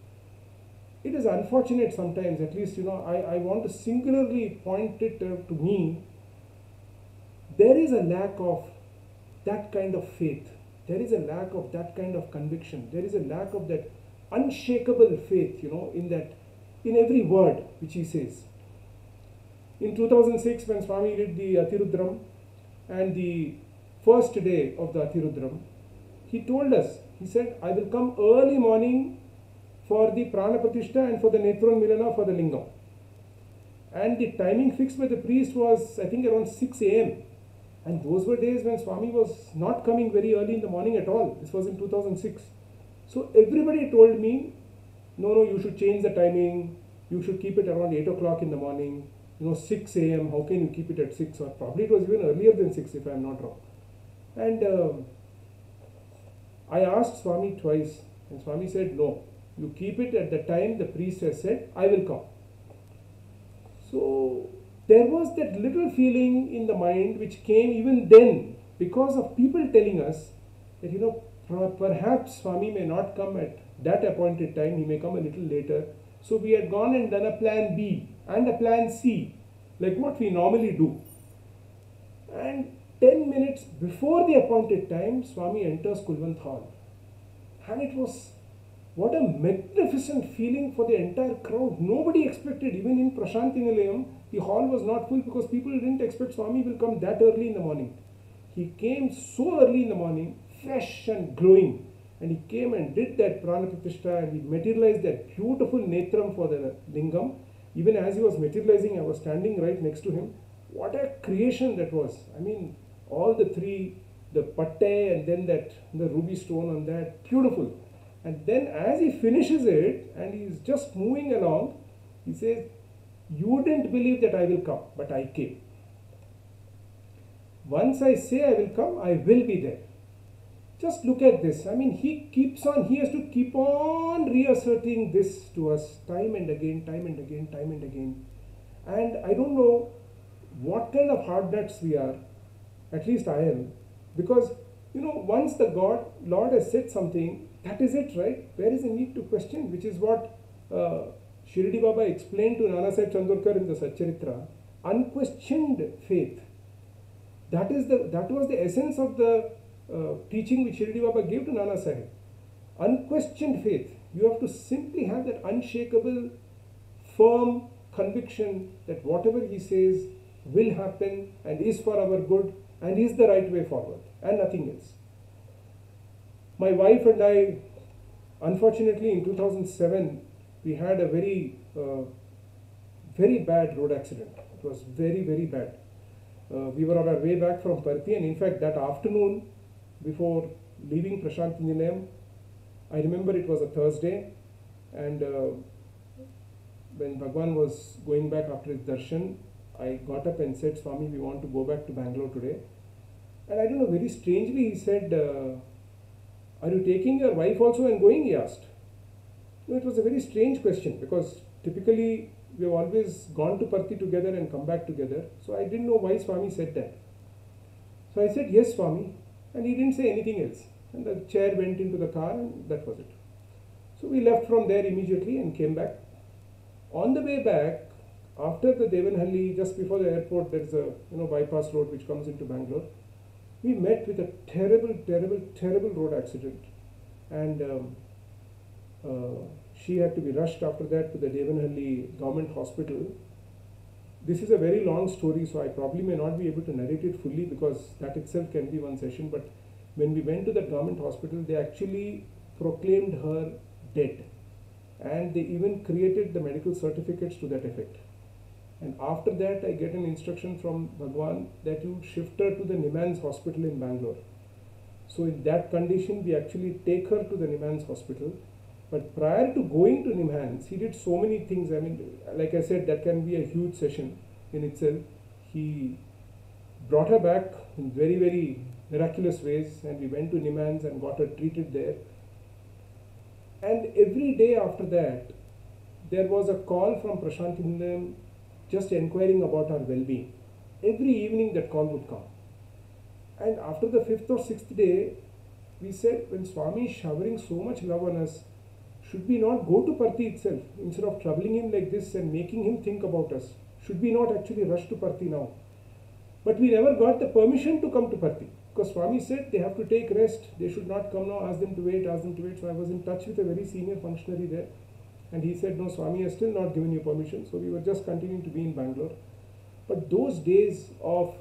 it is unfortunate sometimes, at least, I want to singularly point it to me, there is a lack of that kind of faith. There is a lack of that kind of conviction. There is a lack of that unshakable faith, in every word which he says. In 2006, when Swami did the Atirudram, and the first day of the Atirudram, he told us, he said, I will come early morning for the Prana Pratishtha and for the Netron Milana for the Lingam. And the timing fixed by the priest was, I think, around 6 a.m. And those were days when Swami was not coming very early in the morning at all. This was in 2006. So everybody told me, no, you should change the timing. You should keep it around 8 o'clock in the morning. 6 a.m. How can you keep it at 6? Or probably it was even earlier than 6 if I am not wrong. And I asked Swami twice, and Swami said, no, you keep it at the time the priest has said, I will come. So there was that little feeling in the mind which came even then because of people telling us that, perhaps Swami may not come at that appointed time, he may come a little later. So we had gone and done a plan B and a plan C, like what we normally do. And 10 minutes before the appointed time, Swami enters Kulwant Hall. And it was, what a magnificent feeling for the entire crowd. Nobody expected, even in Prashanti Nilayam, the hall was not full because people didn't expect Swami will come that early in the morning. He came so early in the morning, fresh and glowing. And he came and did that Prana Pratishtha, and he materialized that beautiful Netram for the Lingam. Even as he was materializing, I was standing right next to him. What a creation that was. I mean, all the three, the patte and then the ruby stone on that, beautiful. And then as he finishes it and he's just moving along, he says, you didn't believe that I will come, but I came. Once I say I will come, I will be there. Just look at this. I mean, he has to keep on reasserting this to us time and again, time and again, time and again. And I don't know what kind of hard nuts we are, at least I am, because, once the Lord has said something, that is it, right? There is a need to question, which is what Shirdi Baba explained to Nana Sahib Chandorkar in the Satcharitra. Unquestioned faith. That was the essence of the teaching which Shirdi Baba gave to Nana Sahib. Unquestioned faith. You have to simply have that unshakable, firm conviction that whatever he says will happen and is for our good and is the right way forward and nothing else. My wife and I Unfortunately, in 2007, we had a very bad road accident. It was very bad. We were on our way back from Parthi, and in fact, that afternoon, before leaving Prashanti Nilayam, I remember it was a Thursday, and when Bhagwan was going back after his darshan, I got up and said, Swami, we want to go back to Bangalore today. And I don't know, very strangely, he said, are you taking your wife also and going? He asked. No, it was a very strange question, because typically we have always gone to Parthi together and come back together. So I didn't know why Swami said that. So I said, yes, Swami. And he didn't say anything else. And the chair went into the car, and that was it. So we left from there immediately and came back. On the way back, after the Devanhalli, just before the airport, there is a bypass road which comes into Bangalore. We met with a terrible road accident, and she had to be rushed after that to the Devanhalli government hospital. This is a very long story, so I probably may not be able to narrate it fully, because that itself can be one session. But when we went to the government hospital, they actually proclaimed her dead, and they even created the medical certificates to that effect. And after that, I get an instruction from Bhagwan that you shift her to the Nimans hospital in Bangalore. So in that condition, we actually take her to the Nimans hospital. But prior to going to Nimans, he did so many things. I mean, like I said, that can be a huge session in itself. He brought her back in very miraculous ways, and we went to Nimans and got her treated there. And every day after that, there was a call from Prashanti Nilayam just inquiring about our well-being. Every evening that call would come. And after the 5th or 6th day, we said, when Swami is showering so much love on us, should we not go to Parthi itself, instead of troubling him like this and making him think about us? Should we not actually rush to Parthi now? But we never got the permission to come to Parthi, because Swami said they have to take rest, they should not come now, ask them to wait. So I was in touch with a very senior functionary there, and he said, no, Swami has still not given you permission. So we were just continuing to be in Bangalore. But those days of,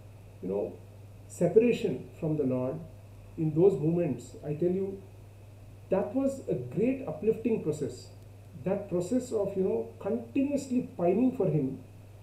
separation from the Lord, in those moments, I tell you, that was a great uplifting process. That process of, continuously pining for him,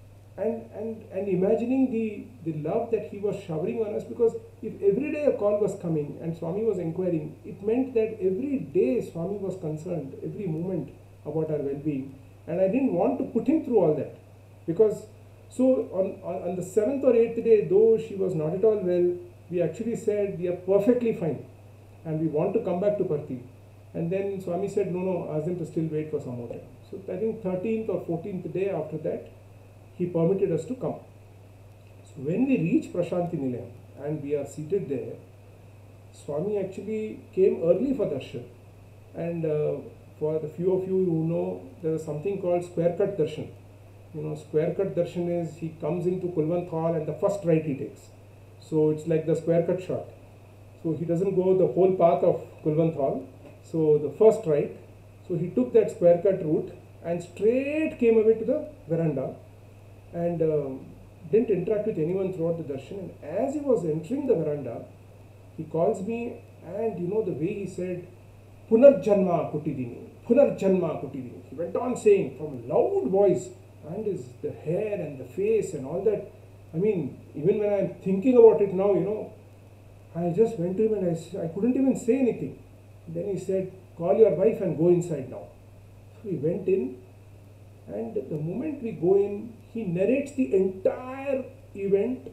and imagining the love that he was showering on us. Because if every day a call was coming and Swami was inquiring, it meant that every day Swami was concerned, every moment, about our well-being. And I didn't want to put him through all that, because so on the 7th or 8th day, though she was not at all well, we actually said we are perfectly fine and we want to come back to Parthi. And then Swami said, no, ask them to still wait for some more time. So I think 13th or 14th day after that, he permitted us to come. So when we reach Prashanti Nilayam and we are seated there, Swami actually came early for darshan. And for the few of you who know, there is something called square cut darshan. Square cut darshan is, he comes into Kulwant Hall and the first right he takes. So it's like the square cut shot. So he doesn't go the whole path of Kulwant Hall. So the first right. So he took that square cut route and straight came away to the veranda, and didn't interact with anyone throughout the darshan. And as he was entering the veranda, he calls me, and the way he said, Punarjanma Kutidini, Punarjanma Kutidini. He went on saying from a loud voice, and the hair and the face and all that. I mean, even when I'm thinking about it now, I just went to him and I couldn't even say anything. Then he said, call your wife and go inside now. So we went in, and the moment we go in, he narrates the entire event,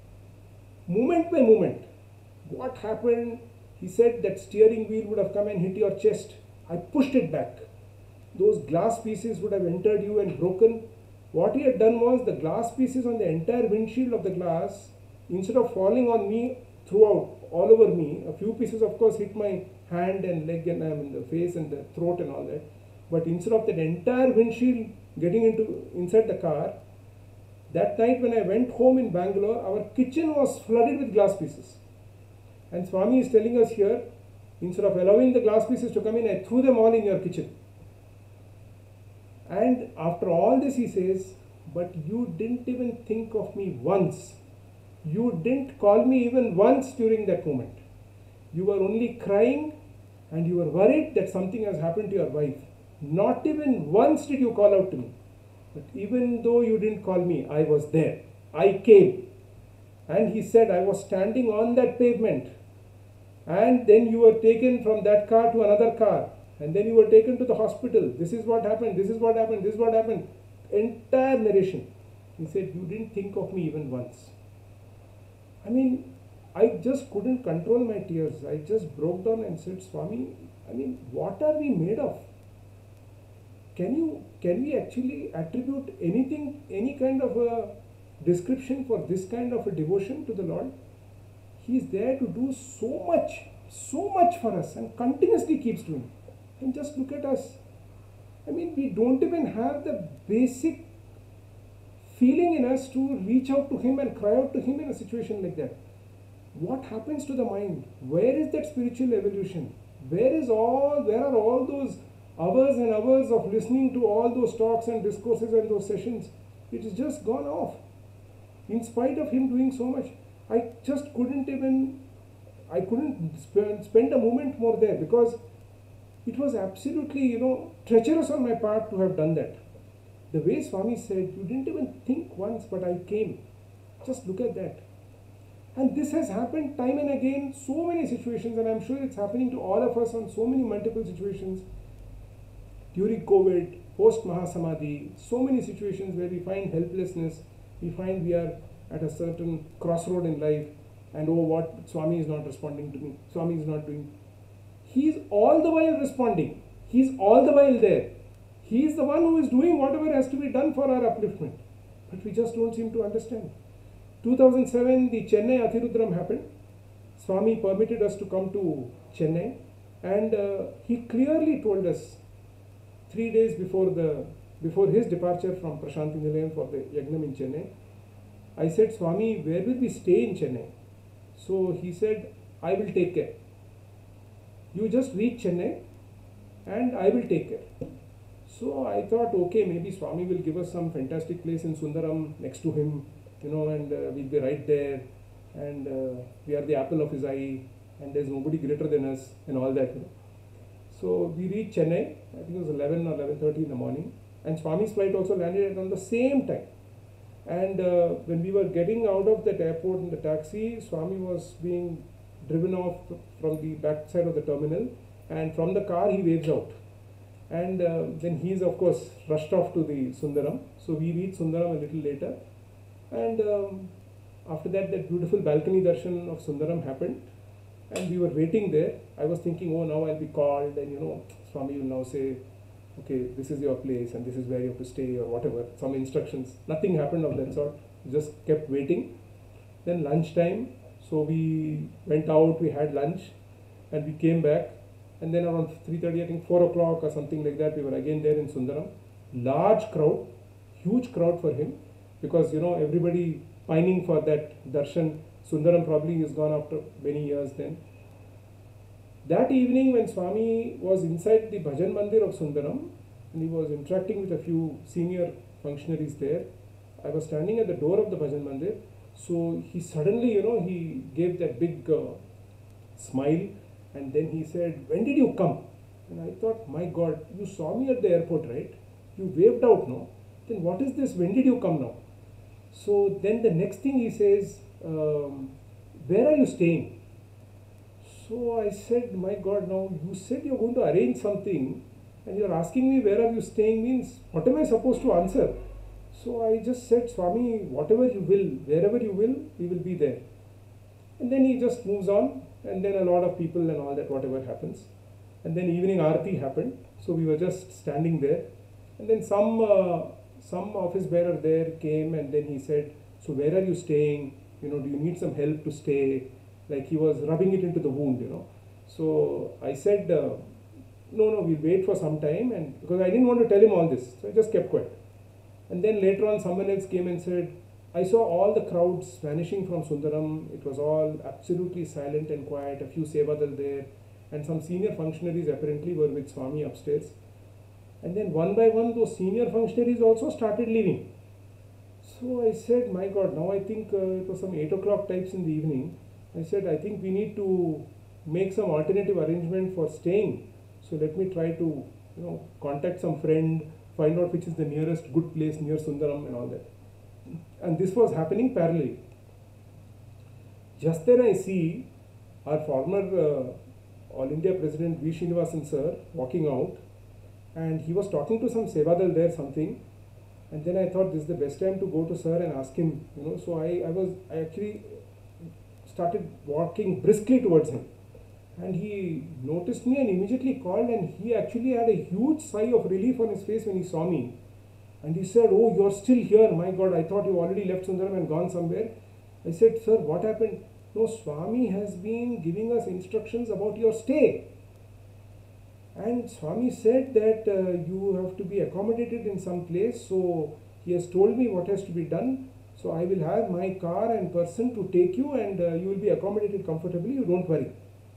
moment by moment. What happened? He said that steering wheel would have come and hit your chest. I pushed it back. Those glass pieces would have entered you and broken. What he had done was, the glass pieces on the entire windshield of the glass, instead of falling on me throughout, all over me, a few pieces of course hit my hand and leg and the face and the throat and all that. But instead of that entire windshield getting inside the car, that night when I went home in Bangalore, our kitchen was flooded with glass pieces. And Swami is telling us here, instead of allowing the glass pieces to come in, I threw them all in your kitchen. And after all this, he says, but you didn't even think of me once. You didn't call me even once during that moment. You were only crying and you were worried that something has happened to your wife. Not even once did you call out to me. But even though you didn't call me, I was there. I came. And he said, I was standing on that pavement. And then you were taken from that car to another car. And then you were taken to the hospital. This is what happened, this is what happened, this is what happened. Entire narration. He said, you didn't think of me even once. I mean, I just couldn't control my tears. I just broke down and said, Swami, I mean, what are we made of? Can we actually attribute anything, any kind of a description for this kind of a devotion to the Lord? He is there to do so much for us, and continuously keeps doing. And just look at us. I mean, we don't even have the basic feeling in us to reach out to Him and cry out to Him in a situation like that. What happens to the mind? Where is that spiritual evolution? Where are all those hours and hours of listening to all those talks and discourses and those sessions? It has just gone off. In spite of him doing so much, I just couldn't spend a moment more there, because it was absolutely, treacherous on my part to have done that. The way Swami said, you didn't even think once, but I came. Just look at that. And this has happened time and again, so many situations, and I'm sure it's happening to all of us on so many multiple situations. During COVID, post Mahasamadhi, so many situations where we find helplessness, we find we are at a certain crossroad in life, and oh, what, Swami is not responding to me, Swami is not doing. He is all the while responding, he is all the while there. He is the one who is doing whatever has to be done for our upliftment. But we just don't seem to understand. 2007, the Chennai Athirudram happened. Swami permitted us to come to Chennai, and he clearly told us 3 days before his departure from Prashanti Nilayam for the Yagnam in Chennai. I said, Swami, where will we stay in Chennai? So he said, I will take care. You just reach Chennai and I will take care. So I thought, okay, maybe Swami will give us some fantastic place in Sundaram next to him, and we'll be right there, and we are the apple of his eye, and there's nobody greater than us, and all that. So we reached Chennai, I think it was 11 or 11:30 in the morning, and Swami's flight also landed at on the same time. And when we were getting out of that airport in the taxi, Swami was being driven off from the back side of the terminal, and from the car he waves out. And then he is, of course, rushed off to the Sundaram. So we reached Sundaram a little later, and after that beautiful balcony darshan of Sundaram happened, and we were waiting there. I was thinking, oh, now I'll be called, and Swami will now say, okay, this is your place and this is where you have to stay, or whatever, some instructions. Nothing happened of that sort. We just kept waiting. Then lunchtime, so we went out, we had lunch, and we came back. And then around 3:30, I think 4 o'clock or something like that, we were again there in Sundaram. Large crowd, huge crowd for him, because everybody pining for that darshan. Sundaram probably is gone after many years then. That evening, when Swami was inside the Bhajan Mandir of Sundaram, and he was interacting with a few senior functionaries there, I was standing at the door of the Bhajan Mandir. So he suddenly, he gave that big smile, and then he said, when did you come? And I thought, my God, you saw me at the airport, right? You waved out, no? Then what is this? When did you come now? So then the next thing he says, where are you staying? So I said, my God, now you said you're going to arrange something, and you're asking me where are you staying, means what am I supposed to answer? So I just said, Swami, whatever you will, wherever you will, we will be there. And then he just moves on, and then a lot of people and all that, whatever happens. And then evening Aarti happened, so we were just standing there. And then some office bearer there came, and then he said, so where are you staying? Do you need some help to stay? Like he was rubbing it into the wound, So I said, no, we'll wait for some time, and because I didn't want to tell him all this, so I just kept quiet. And then later on, someone else came and said, I saw all the crowds vanishing from Sundaram. It was all absolutely silent and quiet, a few Sevadal there, and some senior functionaries apparently were with Swami upstairs. And then one by one, those senior functionaries also started leaving. So I said, my God, now I think it was some 8 o'clock types in the evening. I said, I think we need to make some alternative arrangement for staying. So let me try to, contact some friend, find out which is the nearest good place near Sundaram and all that. And this was happening parallelly. Just then I see our former All India President V. Srinivasan sir walking out, and he was talking to some Sevadal there, something. And then I thought this is the best time to go to sir and ask him, So I actually started walking briskly towards him. And he noticed me and immediately called, and he actually had a huge sigh of relief on his face when he saw me. And he said, "Oh, you're still here. My God, I thought you already left Sundaram and gone somewhere." I said, "Sir, what happened?" "No, Swami has been giving us instructions about your stay. And Swami said that you have to be accommodated in some place. So he has told me what has to be done. So I will have my car and person to take you, and you will be accommodated comfortably. You don't worry."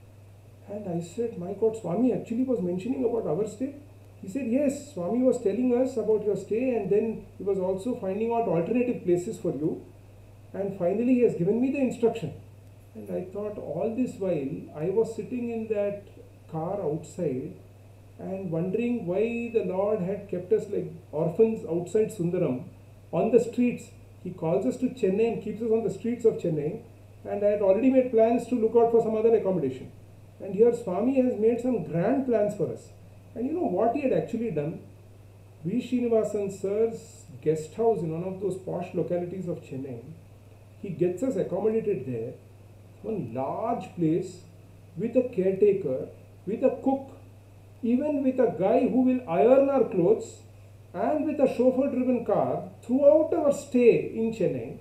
And I said, "My God, Swami actually was mentioning about our stay?" He said, "Yes, Swami was telling us about your stay, and then he was also finding out alternative places for you. And finally, he has given me the instruction." And I thought all this while, I was sitting in that car outside and wondering why the Lord had kept us like orphans outside Sundaram on the streets. He calls us to Chennai and keeps us on the streets of Chennai. And I had already made plans to look out for some other accommodation. And here Swami has made some grand plans for us. And you know what he had actually done? V. Srinivasan sir's guest house in one of those posh localities of Chennai, he gets us accommodated there, one large place with a caretaker, with a cook, even with a guy who will iron our clothes, and with a chauffeur-driven car throughout our stay in Chennai.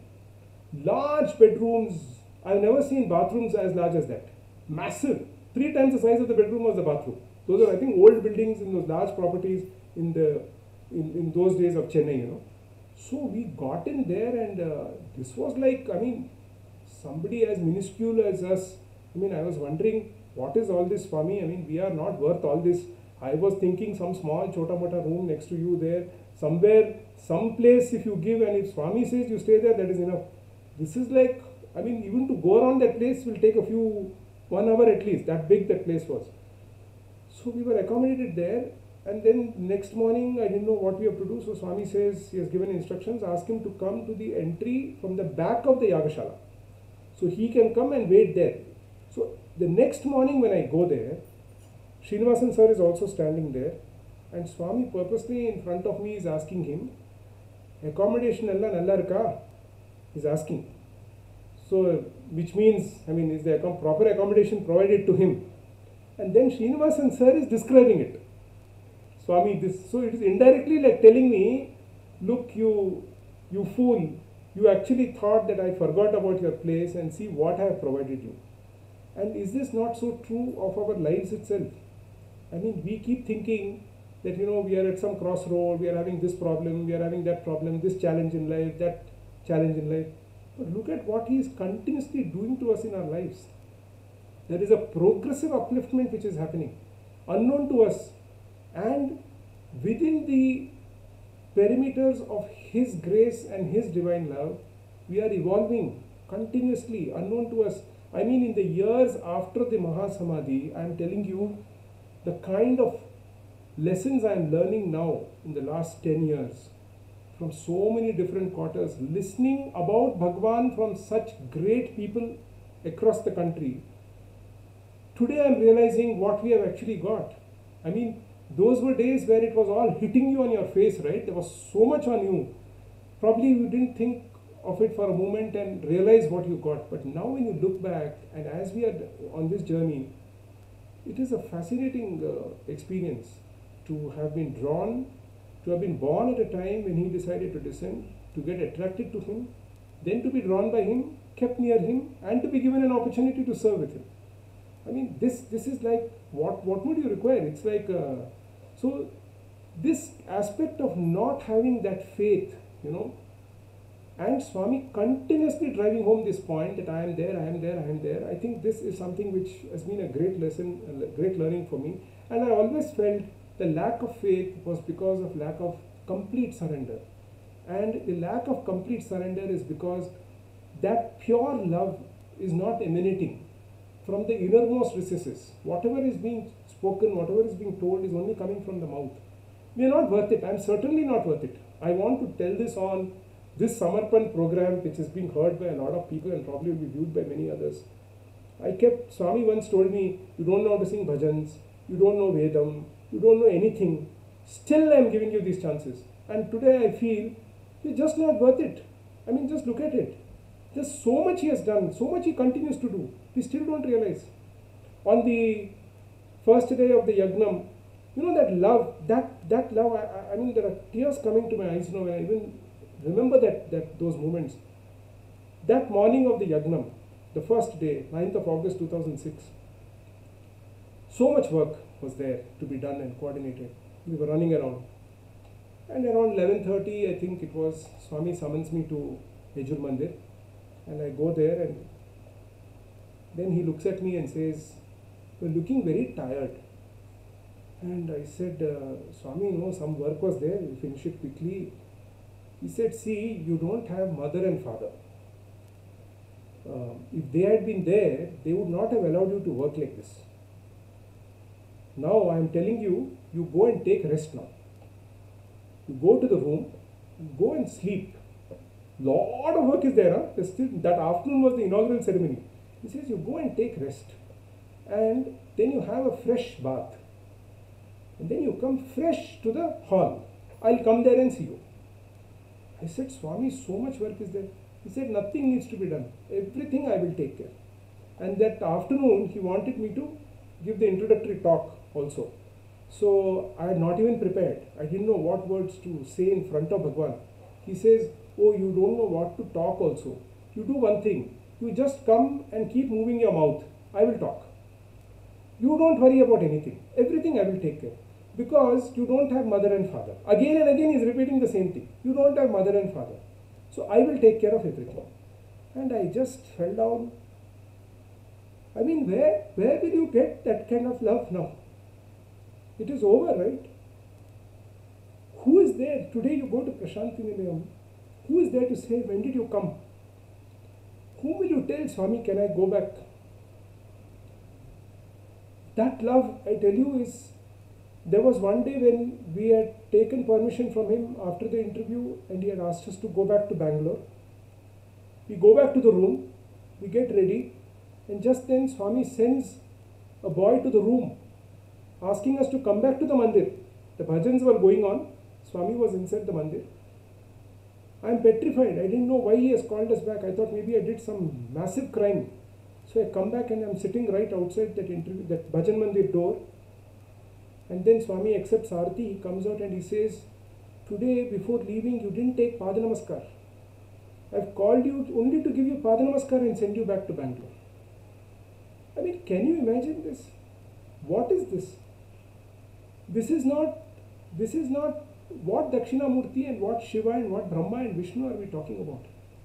Large bedrooms. I've never seen bathrooms as large as that. Massive. 3 times the size of the bedroom was the bathroom. Those are, I think, old buildings in those large properties in those days of Chennai, So we got in there, and this was like, somebody as minuscule as us. I was wondering, what is all this, Swami? We are not worth all this. I was thinking some small chota mota room next to you there, somewhere, some place if you give, and if Swami says you stay there, that is enough. This is like, even to go around that place will take 1 hour at least, that big that place was. So we were accommodated there, and then next morning I didn't know what we have to do. So Swami says he has given instructions, ask him to come to the entry from the back of the Yagashala. So he can come and wait there. So the next morning when I go there, Srinivasan sir is also standing there, and Swami purposely in front of me is asking him, "Accommodation ella nalla irka?" He's asking. So which means, is the proper accommodation provided to him? And then Srinivasan sir is describing it. Swami, so it is indirectly like telling me, "Look, you fool, you actually thought that I forgot about your place, and see what I have provided you." And is this not so true of our lives itself? We keep thinking that, we are at some crossroad, we are having this problem, we are having that problem, this challenge in life, that challenge in life. But look at what he is continuously doing to us in our lives. There is a progressive upliftment which is happening, unknown to us. And within the perimeters of his grace and his divine love, we are evolving continuously, unknown to us. In the years after the Mahasamadhi, I am telling you, the kind of lessons I am learning now in the last 10 years from so many different quarters, listening about Bhagwan from such great people across the country. Today I am realizing what we have actually got. Those were days where it was all hitting you on your face, right? There was so much on you. Probably you didn't think of it for a moment and realize what you got. But now when you look back, and as we are on this journey, it is a fascinating experience to have been born at a time when he decided to descend, to get attracted to him, then to be drawn by him, kept near him, and to be given an opportunity to serve with him. This is like, what would you require? It's like, so this aspect of not having that faith, and Swami continuously driving home this point that I am there. I think this is something which has been a great lesson, a great learning for me. And I always felt the lack of faith was because of lack of complete surrender. And the lack of complete surrender is because that pure love is not emanating. from the innermost recesses. Whatever is being spoken, whatever is being told is only coming from the mouth. We are not worth it. I am certainly not worth it. I want to tell this on this Samarpan program, which is being heard by a lot of people and probably will be viewed by many others. Swami once told me, you don't know how to sing bhajans, you don't know Vedam, you don't know anything. Still I am giving you these chances. And today I feel you're just not worth it. I mean, just look at it. There's so much he has done, so much he continues to do. We still don't realize. On the first day of the Yagnam, you know that love, that love, I mean, there are tears coming to my eyes now when I even remember those moments. That morning of the Yagnam, the first day, 9th of August 2006, so much work was there to be done and coordinated. We were running around. And around 11:30, I think it was, Swami summons me to Ejur Mandir. And I go there, and then he looks at me and says, "You're looking very tired." And I said, "Swami, no, some work was there, we finish it quickly." He said, "See, you don't have mother and father. If they had been there, they would not have allowed you to work like this. Now I am telling you, you go and take rest now. You go to the room, go and sleep. Lot of work is there. Huh? That afternoon was the inaugural ceremony." He says, "You go and take rest. And then you have a fresh bath. And then you come fresh to the hall. I'll come there and see you." I said, "Swami, so much work is there." He said, "Nothing needs to be done. Everything I will take care." And that afternoon, he wanted me to give the introductory talk also. So I had not even prepared. I didn't know what words to say in front of Bhagwan. He says, "Oh, you don't know what to talk also. You do one thing. You just come and keep moving your mouth. I will talk. You don't worry about anything. Everything I will take care. Because you don't have mother and father." Again and again he is repeating the same thing. You don't have mother and father. So I will take care of everything. And I just fell down. I mean, where will you get that kind of love now? It is over, right? Who is there? Today you go to Prashanti Nilayam. Who is there to say, "When did you come?" Whom will you tell, "Swami, can I go back?" That love, I tell you, is... There was one day when we had taken permission from him after the interview and he had asked us to go back to Bangalore. We go back to the room, we get ready, and just then Swami sends a boy to the room asking us to come back to the mandir. The bhajans were going on, Swami was inside the mandir. I am petrified. I didn't know why he has called us back. I thought maybe I did some massive crime. So I come back and I am sitting right outside that bhajan mandir door. And then Swami accepts Aarti. He comes out and he says, "Today, before leaving, you didn't take Pada Namaskar. I've called you only to give you Pada Namaskar and send you back to Bangalore." I mean, can you imagine this? What is this? This is not what Dakshinamurti and what Shiva and what Brahma and Vishnu are we talking about.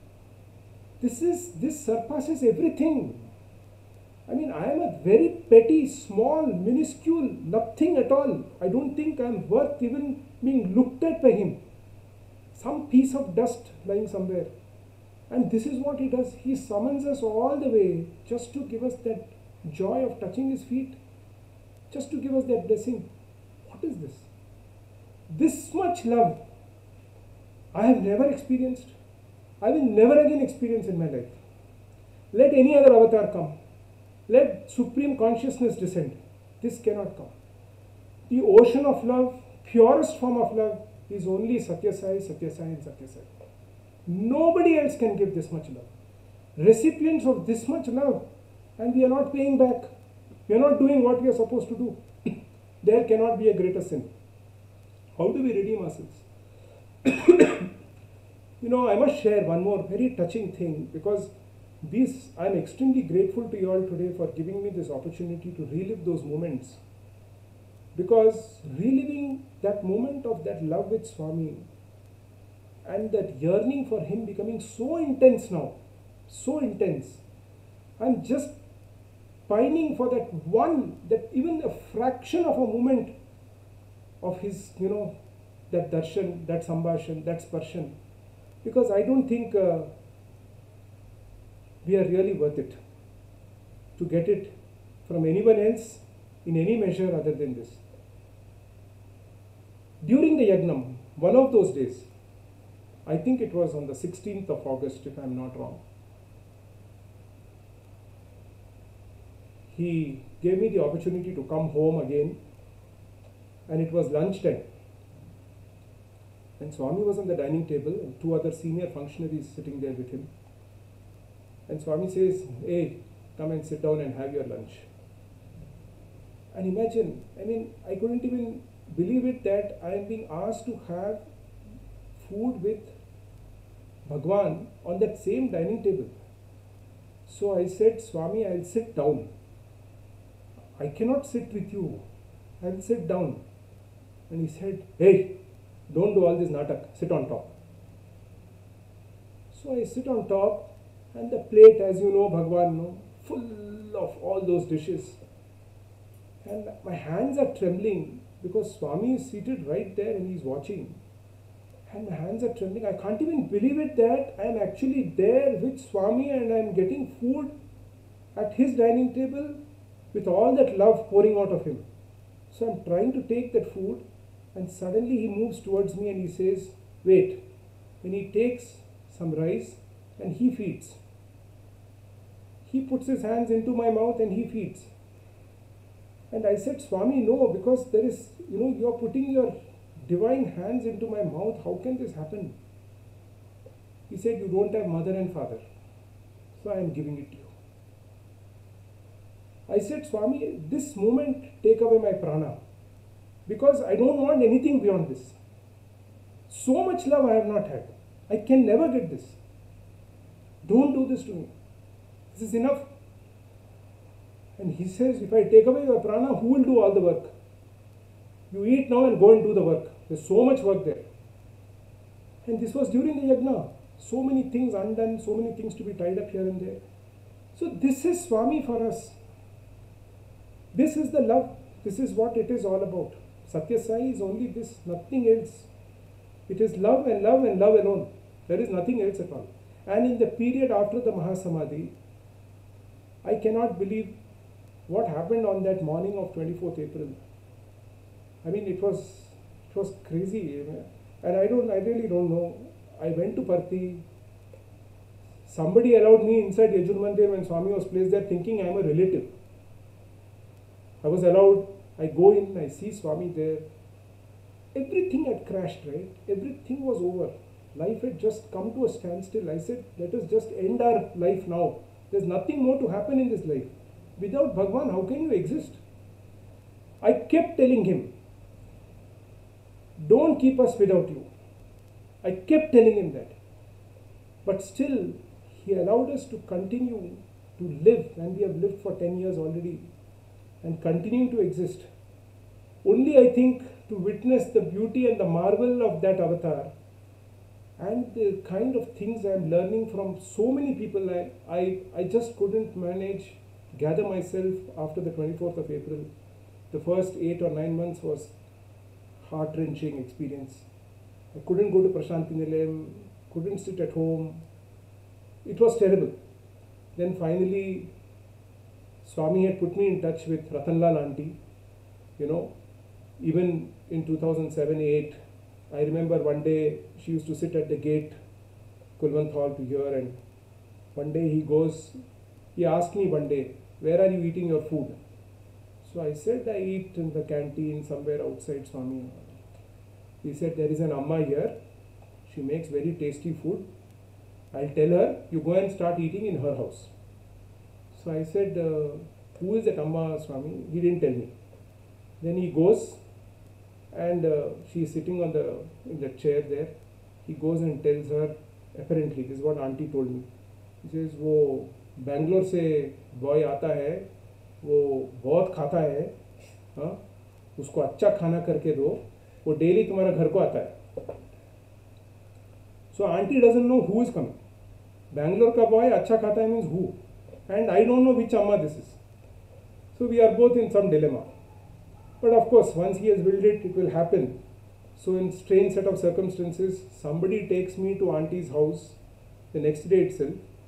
This surpasses everything. I mean, I am a very petty, small, minuscule, nothing at all. I don't think I am worth even being looked at by him. Some piece of dust lying somewhere. And this is what he does. He summons us all the way just to give us that joy of touching his feet. Just to give us that blessing. What is this? This much love I have never experienced. I will never again experience in my life. Let any other avatar come. Let supreme consciousness descend. This cannot come. The ocean of love, purest form of love, is only Satya Sai, Satya Sai and Satya Sai. Nobody else can give this much love. Recipients of this much love, and we are not paying back. We are not doing what we are supposed to do. There cannot be a greater sin. How do we redeem ourselves? You know, I must share one more very touching thing, because I am extremely grateful to you all today for giving me this opportunity to relive those moments. Because reliving that moment of that love with Swami and that yearning for him becoming so intense now, so intense, I'm just pining for that even a fraction of a moment of his, that darshan, that sambhashan, that sparshan. Because I don't think we are really worth it. to get it from anyone else in any measure other than this. During the Yagnam, one of those days, I think it was on the 16th of August, if I am not wrong, he gave me the opportunity to come home again, and it was lunchtime. And Swami was on the dining table and two other senior functionaries sitting there with him. And Swami says, "Hey, come and sit down and have your lunch." And imagine, I couldn't even believe it that I am being asked to have food with Bhagwan on that same dining table. So I said, "Swami, I'll sit down. I cannot sit with you. I'll sit down." And he said, "Hey, don't do all this natak, sit on top." So I sit on top, and the plate, as you know, Bhagwan, full of all those dishes. And my hands are trembling because Swami is seated right there and he's watching. And my hands are trembling. I can't even believe it that I am actually there with Swami and I am getting food at his dining table with all that love pouring out of him. So I'm trying to take that food, and suddenly he moves towards me and he says, "Wait." When he takes some rice and he feeds. He puts his hands into my mouth and he feeds. And I said, "Swami, no, because there is, you are putting your divine hands into my mouth. How can this happen?" He said, "You don't have mother and father, so I am giving it to you." I said, "Swami, this moment take away my prana, because I don't want anything beyond this. So much love I have not had. I can never get this. Don't do this to me. This is enough." And he says, "If I take away your prana, who will do all the work? You eat now and go and do the work. There's so much work there." And this was during the yagna. So many things undone, so many things to be tied up here and there. So this is Swami for us. This is the love. This is what it is all about. Satya Sai is only this, nothing else. It is love and love and love alone. There is nothing else at all. And in the period after the Mahasamadhi, I cannot believe what happened on that morning of 24th April. It was crazy. And I really don't know. I went to Parthi. Somebody allowed me inside Yajur Mandir when Swami was placed there, thinking I am a relative. I was allowed. I go in, I see Swami there. Everything had crashed, right? Everything was over. Life had just come to a standstill. I said, let us just end our life now. There's nothing more to happen in this life. Without Bhagwan, how can you exist? I kept telling him, don't keep us without you. I kept telling him that. But still, he allowed us to continue to live, and we have lived for 10 years already and continuing to exist. Only, I think, to witness the beauty and the marvel of that avatar and the kind of things I am learning from so many people. I just couldn't manage, gather myself after the 24th of April. The first 8 or 9 months was heart-wrenching experience. I couldn't go to Prashanti Nilayam, couldn't sit at home. It was terrible. Then finally, Swami had put me in touch with Ratanlal auntie. Even in 2007-8, I remember one day she used to sit at the gate, Kulwant Hall, to hear, and one day he asked me one day, "Where are you eating your food?" So I said, "I eat in the canteen somewhere outside, Swami." He said, "There is an Amma here. She makes very tasty food. I'll tell her, you go and start eating in her house." So I said, "Who is that Amma, Swami?" He didn't tell me. Then he goes, and she is sitting in the chair there. He goes and tells her, apparently, this is what auntie told me. He says, "वो बैंगलोर से boy आता है, वो बहुत खाता है, हाँ, उसको अच्छा खाना करके दो, वो डेली तुम्हारा घर को आता है." So auntie doesn't know who is coming. Bangalore का बॉय अच्छा खाता है means who, and I don't know which Amma this is. So we are both in some dilemma. But of course, once he has willed it, it will happen. So in strange set of circumstances, somebody takes me to auntie's house the next day itself,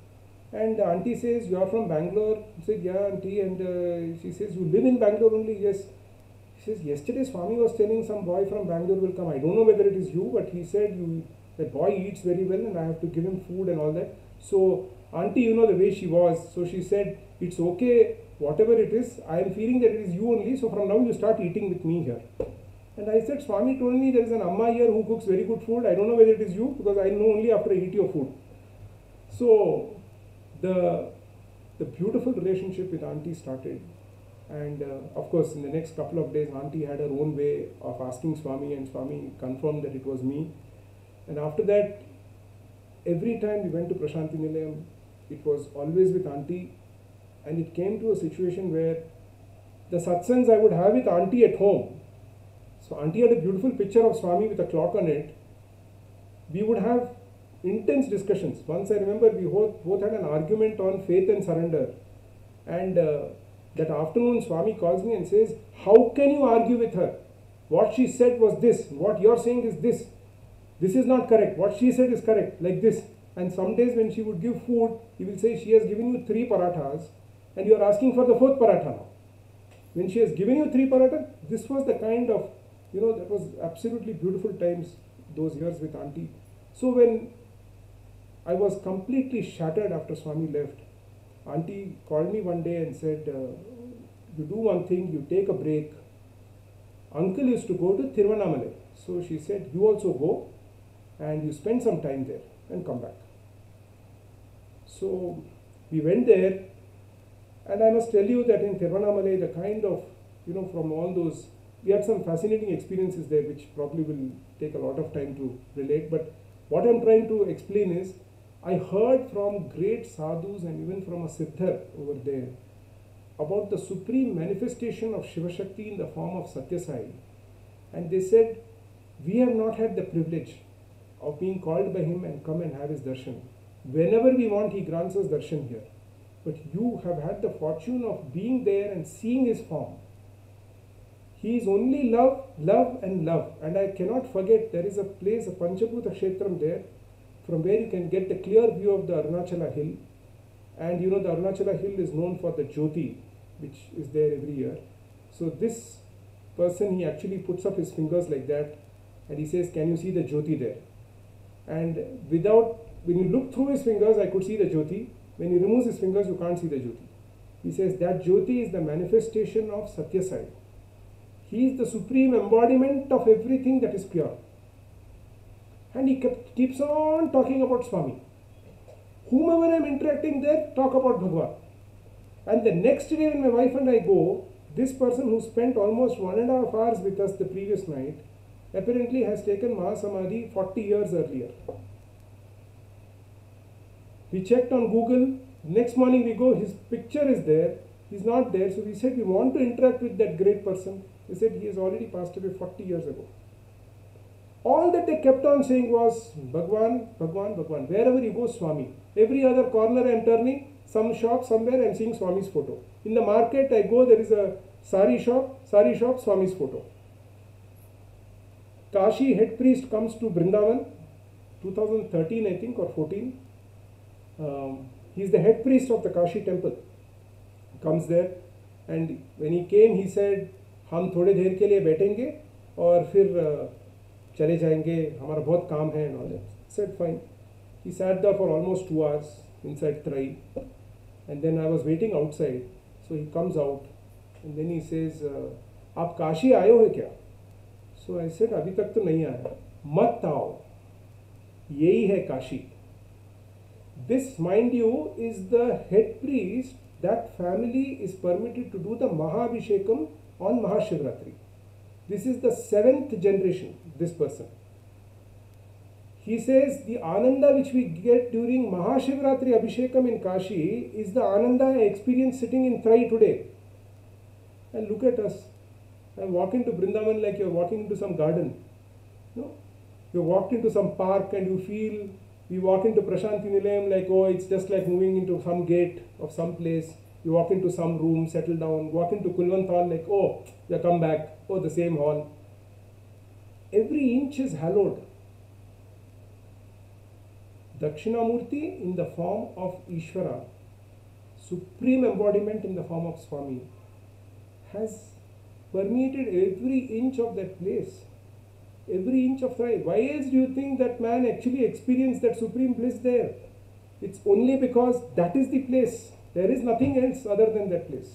And auntie says, "You are from Bangalore?" I said, "Yeah, auntie." And she says, "You live in Bangalore only?" "Yes." She says, "Yesterday Swami was telling some boy from Bangalore will come. I don't know whether it is you, but he said that boy eats very well and I have to give him food and all that." So auntie, you know the way she was. So she said, "It's okay, whatever it is. I am feeling that it is you only. So from now you start eating with me here." And I said, "Swami told me there is an Amma here who cooks very good food. I don't know whether it is you, because I know only after I eat your food." So the beautiful relationship with auntie started. And of course, in the next couple of days, auntie had her own way of asking Swami, and Swami confirmed that it was me. And after that, every time we went to Prashanti Nilayam, it was always with auntie. And it came to a situation where the satsangs I would have with auntie at home. So auntie had a beautiful picture of Swami with a clock on it. We would have intense discussions. Once I remember we both had an argument on faith and surrender. And that afternoon Swami calls me and says, "How can you argue with her? What she said was this. What you're saying is this. This is not correct. What she said is correct, like this." And some days when she would give food, he will say, "She has given you 3 parathas and you are asking for the 4th paratha now." When she has given you 3 paratha, this was the kind of, that was absolutely beautiful times, those years with auntie. So when I was completely shattered after Swami left, auntie called me one day and said, "You do one thing, you take a break. Uncle used to go to Tiruvannamalai. So she said, you also go and you spend some time there and come back." So we went there, and I must tell you that in Tiruvannamalai, the kind of, from all those, we had some fascinating experiences there, which probably will take a lot of time to relate. But what I'm trying to explain is, I heard from great sadhus and even from a siddhar over there about the supreme manifestation of Shiva Shakti in the form of Satya Sai. And they said, "We have not had the privilege of being called by him and come and have his darshan. Whenever we want, he grants us darshan here. But you have had the fortune of being there and seeing his form. He is only love, love and love." And I cannot forget, there is a place, a Panchabhuta Kshetram there, from where you can get the clear view of the Arunachala hill. And the Arunachala hill is known for the Jyoti, which is there every year. So this person, he actually puts up his fingers like that and he says, "Can you see the Jyoti there?" And when you look through his fingers, I could see the Jyoti. When he removes his fingers, you can't see the Jyoti. He says that Jyoti is the manifestation of Satya Sai. He is the supreme embodiment of everything that is pure. And he keeps on talking about Swami. Whomever I am interacting there, talk about Bhagwan. And the next day when my wife and I go, this person who spent almost 1.5 hours with us the previous night, apparently has taken Mahasamadhi 40 years earlier. We checked on Google. Next morning we go, his picture is there. He's not there. So we said, we want to interact with that great person. They said he has already passed away 40 years ago. All that they kept on saying was, "Bhagwan, Bhagwan, Bhagwan." Wherever you go, Swami. Every other corner I am turning, some shop somewhere I am seeing Swami's photo. In the market I go, there is a sari shop, Swami's photo. Kashi head priest comes to Vrindavan, 2013 I think, or 14. He is the head priest of the Kashi temple. Comes there, and when he came, he said, "हम थोड़े देर के लिए बैठेंगे और फिर चले जाएंगे, हमारा बहुत काम है." And all that. I said, "Fine." He sat there for almost 2 hours inside Trai, and then I was waiting outside. So he comes out, and then he says, "आप काशी आए हो क्या?" So I said, "अभी तक तो नहीं आया." "मत आओ, यही है Kashi." This, mind you, is the head priest. That family is permitted to do the Mahabhishekam on Mahashivratri. This is the 7th generation, this person. He says the Ananda which we get during Mahashivratri Abhishekam in Kashi is the Ananda I experience sitting in Trai today. And look at us. I walk into Vrindavan like you're walking into some garden. No? You walked into some park and you feel, we walk into Prashanti Nilayam like, oh, it's just like moving into some gate of some place. You walk into some room, settle down. Walk into Kulwant Hall like, oh, you come back. Oh, the same hall. Every inch is hallowed. Dakshinamurti in the form of Ishvara, supreme embodiment in the form of Swami, has permeated every inch of that place, every inch of life. Why else do you think that man actually experienced that supreme bliss there? It's only because that is the place. There is nothing else other than that place.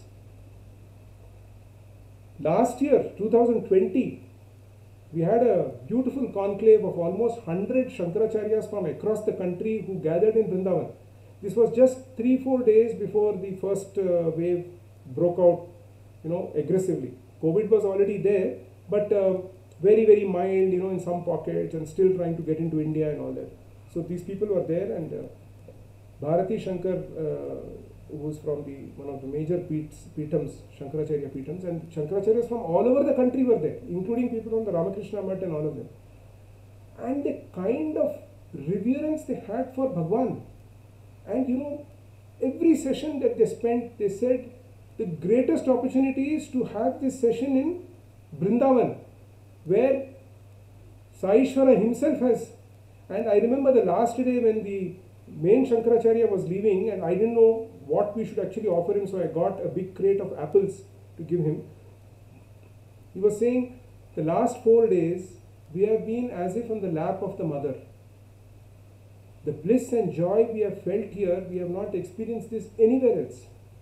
Last year, 2020, we had a beautiful conclave of almost 100 Shankaracharyas from across the country who gathered in Vrindavan. This was just 3-4 days before the first wave broke out, aggressively. COVID was already there, but very, very mild, in some pockets, and still trying to get into India and all that. So these people were there, and Bharati Shankar, who was from one of the major Pitams, Shankaracharya Pitams, and Shankaracharyas from all over the country were there, including people from the Ramakrishna Math and all of them. And the kind of reverence they had for Bhagwan, and every session that they spent, they said the greatest opportunity is to have this session in Vrindavan, where Saishwara himself has. And I remember the last day when the main Shankaracharya was leaving, and I didn't know what we should actually offer him, so I got a big crate of apples to give him. He was saying, the last 4 days we have been as if on the lap of the mother. The bliss and joy we have felt here, we have not experienced this anywhere else.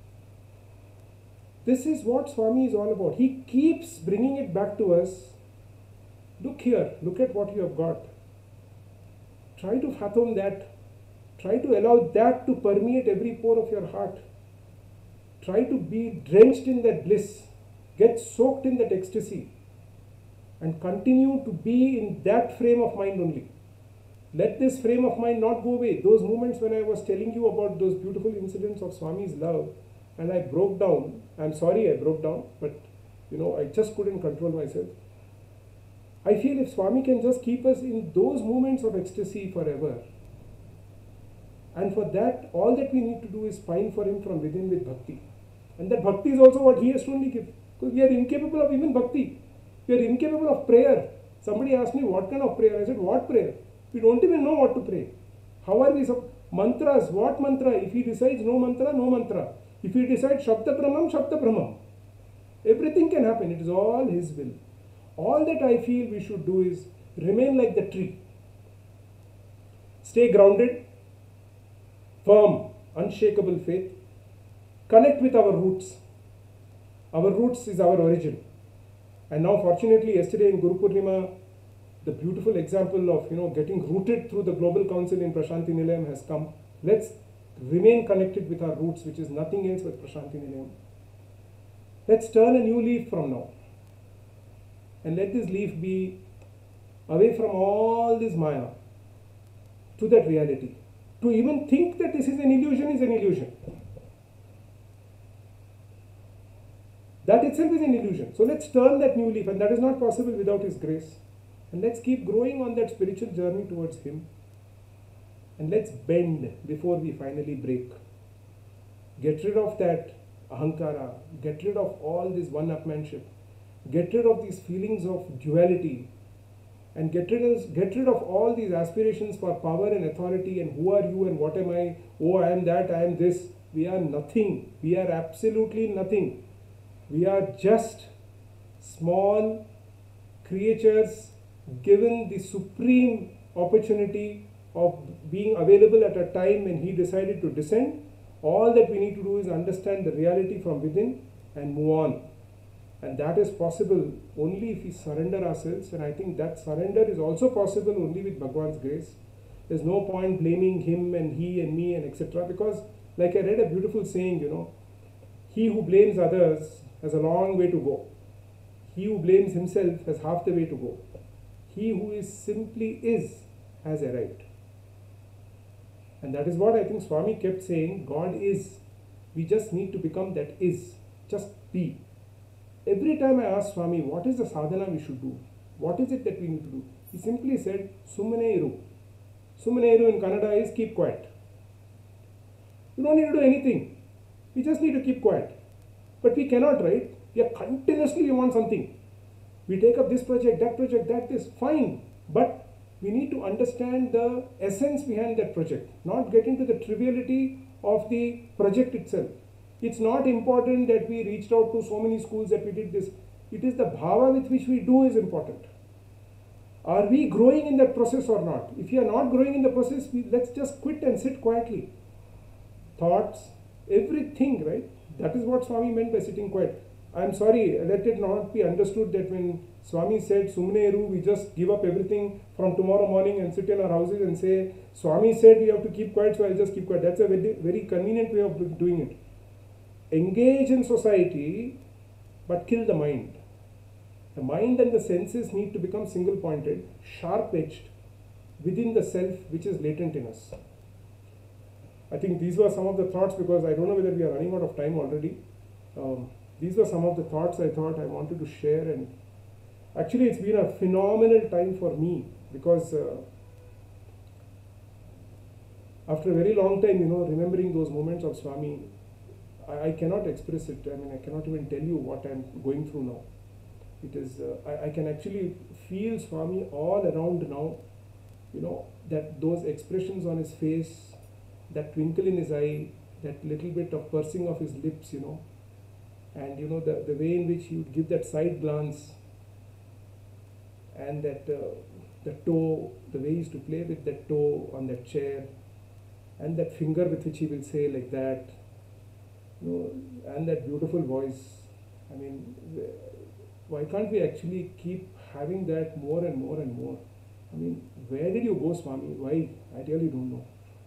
This is what Swami is all about. He keeps bringing it back to us. Look here, look at what you have got. Try to fathom that. Try to allow that to permeate every pore of your heart. Try to be drenched in that bliss. Get soaked in that ecstasy. And continue to be in that frame of mind only. Let this frame of mind not go away. Those moments when I was telling you about those beautiful incidents of Swami's love, and I broke down. I'm sorry I broke down, but I just couldn't control myself. I feel if Swami can just keep us in those moments of ecstasy forever, and for that, all that we need to do is pine for him from within with bhakti. And that bhakti is also what he has to only give. Because we are incapable of even bhakti. We are incapable of prayer. Somebody asked me, what kind of prayer? I said, what prayer? We don't even know what to pray. How are we? Mantras, what mantra? If he decides no mantra, no mantra. If he decides Shabda Brahmam, Shabda Brahmam. Everything can happen. It is all his will. All that I feel we should do is remain like the tree. Stay grounded. Firm, unshakable faith, connect with our roots. Our roots is our origin. And now fortunately yesterday in Guru Purnima, the beautiful example of getting rooted through the Global Council in Prashanti Nilayam has come. Let's remain connected with our roots, which is nothing else but Prashanti Nilayam. Let's turn a new leaf from now. And let this leaf be away from all this Maya to that reality. To even think that this is an illusion is an illusion. That itself is an illusion. So let's turn that new leaf, and that is not possible without his grace. And let's keep growing on that spiritual journey towards him. And let's bend before we finally break. Get rid of that ahankara. Get rid of all this one-upmanship. Get rid of these feelings of duality. And get rid of all these aspirations for power and authority and who are you and what am I? Oh, I am that, I am this. We are nothing. We are absolutely nothing. We are just small creatures given the supreme opportunity of being available at a time when he decided to descend. All that we need to do is understand the reality from within and move on. And that is possible only if we surrender ourselves. And I think that surrender is also possible only with Bhagwan's grace. There's no point blaming him and he and me and etc. Because like I read a beautiful saying, he who blames others has a long way to go. He who blames himself has half the way to go. He who is simply is has arrived. And that is what I think Swami kept saying, God is. We just need to become that is. Just be. Every time I asked Swami, what is the sadhana we should do? What is it that we need to do? He simply said, Sumane Iru. Sumane Iru in Kannada is keep quiet. You don't need to do anything. We just need to keep quiet. But we cannot, right? We want something. We take up this project, that, this, fine. But we need to understand the essence behind that project, not get into the triviality of the project itself. It's not important that we reached out to so many schools, that we did this. It is the bhava with which we do is important. Are we growing in that process or not? If you are not growing in the process, let's just quit and sit quietly. Thoughts, everything, right? That is what Swami meant by sitting quiet. I'm sorry, let it not be understood that when Swami said Sumneru, we just give up everything from tomorrow morning and sit in our houses and say, Swami said we have to keep quiet, so I'll just keep quiet. That's a very, very convenient way of doing it. Engage in society, but kill the mind. The mind and the senses need to become single pointed, sharp edged within the self which is latent in us. I think these were some of the thoughts, because I don't know whether we are running out of time already. These were some of the thoughts I thought I wanted to share, and actually it's been a phenomenal time for me, because after a very long time, remembering those moments of Swami, I cannot express it. I mean, I cannot even tell you what I'm going through now. It is, I can actually feel Swami all around now, that those expressions on his face, that twinkle in his eye, that little bit of pursing of his lips, and the way in which he would give that side glance, and that the toe, the way he used to play with that toe on that chair, and that finger with which he will say like that, and that beautiful voice. I mean, why can't we actually keep having that more and more and more? I mean, where did you go, Swami? Why? I really don't know.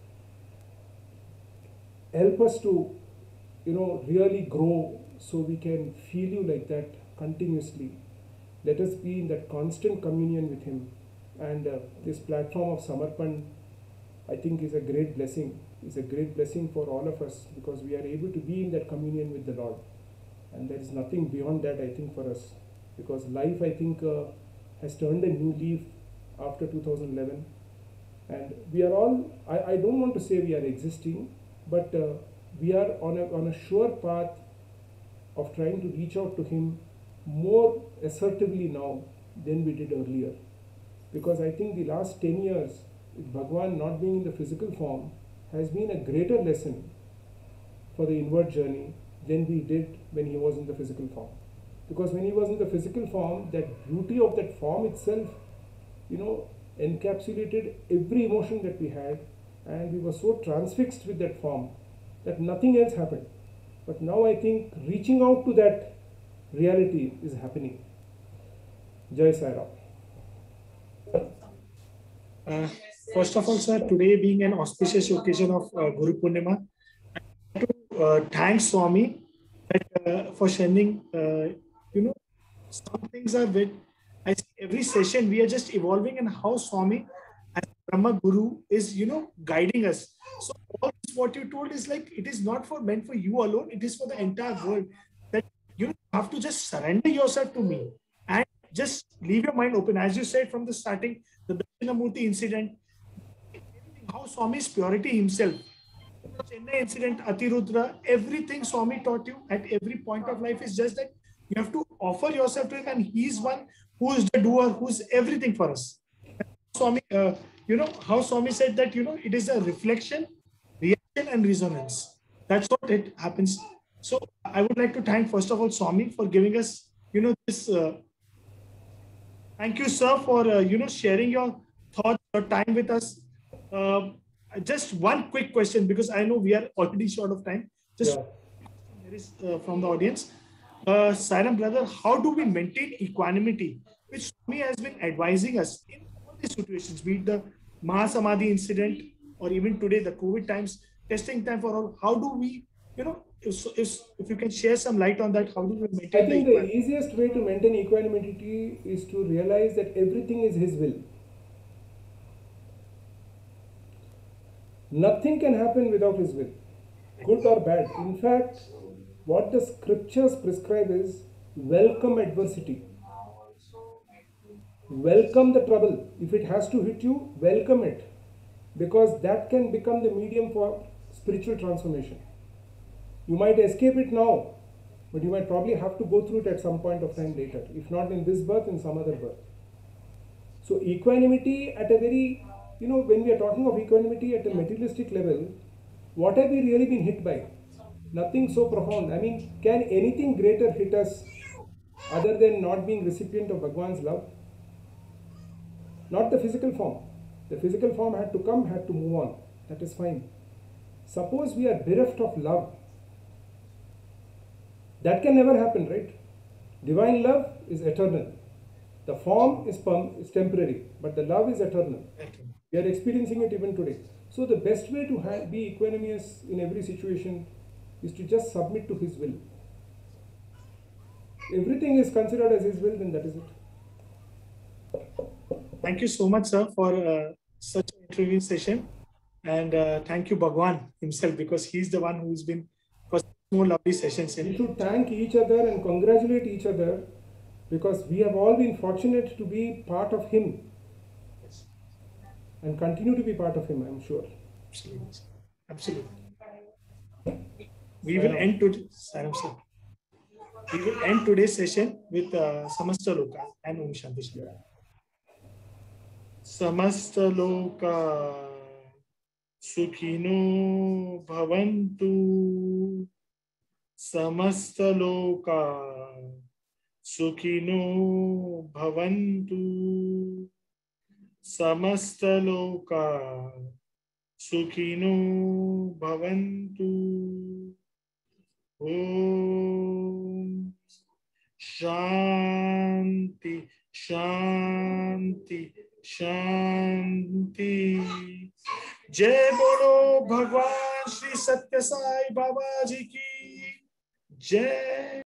Help us to, really grow so we can feel you like that continuously. Let us be in that constant communion with him. And this platform of Samarpan, I think, is a great blessing. It's a great blessing for all of us, because we are able to be in that communion with the Lord. And there is nothing beyond that, I think, for us. Because life, I think, has turned a new leaf after 2011. And we are all, I don't want to say we are existing, but we are on a sure path of trying to reach out to him more assertively now than we did earlier. Because I think the last 10 years, with Bhagwan not being in the physical form, has been a greater lesson for the inward journey than we did when he was in the physical form. Because when he was in the physical form, that beauty of that form itself, encapsulated every emotion that we had, and we were so transfixed with that form that nothing else happened. But now I think reaching out to that reality is happening. Jai Sai Uh, First of all, sir, today being an auspicious occasion of Guru Purnima, I want to thank Swami for sending, some things are with, I see every session we are just evolving, and how Swami as Brahma Guru is, guiding us. So all this, what you told is like, it is not meant for you alone, it is for the entire world, that you have to just surrender yourself to me and just leave your mind open. As you said from the starting, the Dakshinamurti incident, how Swami's purity himself, the Chennai incident, Atirudra, everything Swami taught you at every point of life is just that you have to offer yourself to him, and he's one who is the doer, who's everything for us. Swami, how Swami said that, it is a reflection, reaction, and resonance. That's what it happens. So I would like to thank, first of all, Swami for giving us, this. Thank you, sir, for, sharing your thoughts, your time with us. Just one quick question, because I know we are already short of time. Just there is from the audience. Sairam brother, how do we maintain equanimity, which Swami has been advising us in all these situations, be it the Mahasamadhi incident or even today, the COVID times, testing time for all? How do we, if you can share some light on that, how do we maintain I think the easiest way to maintain equanimity is to realize that everything is his will. Nothing can happen without his will, good or bad. In fact, what the scriptures prescribe is welcome adversity. Welcome the trouble. If it has to hit you, welcome it, because that can become the medium for spiritual transformation. You might escape it now, but you might probably have to go through it at some point of time later. If not in this birth, in some other birth. So equanimity at a very, when we are talking of equanimity at a materialistic level, what have we really been hit by? Nothing so profound. I mean, can anything greater hit us other than not being recipient of Bhagwan's love? Not the physical form. The physical form had to come, had to move on. That is fine. Suppose we are bereft of love. That can never happen, right? Divine love is eternal. The form is temporary, but the love is eternal. We are experiencing it even today. So the best way to be equanimous in every situation is to just submit to His will. Everything is considered as His will, then that is it. Thank you so much, sir, for such an interview session. And thank you, Bhagwan himself, because he's the one who's been for more lovely sessions. We should thank each other and congratulate each other, because we have all been fortunate to be part of Him. Yes. And continue to be part of Him, I am sure. Absolutely. Absolutely. We will end today's session with Samasta Loka and Om Shanti Shanti. Samasta Loka Sukhino Bhavantu. Samasta Loka Sukhino Bhavantu. Samasta Loka Sukhino Bhavantu. Om Shanti Shanti Shanti. Jai Bolo Bhagwan Shri Satya Sai Baba Ji ki Jai.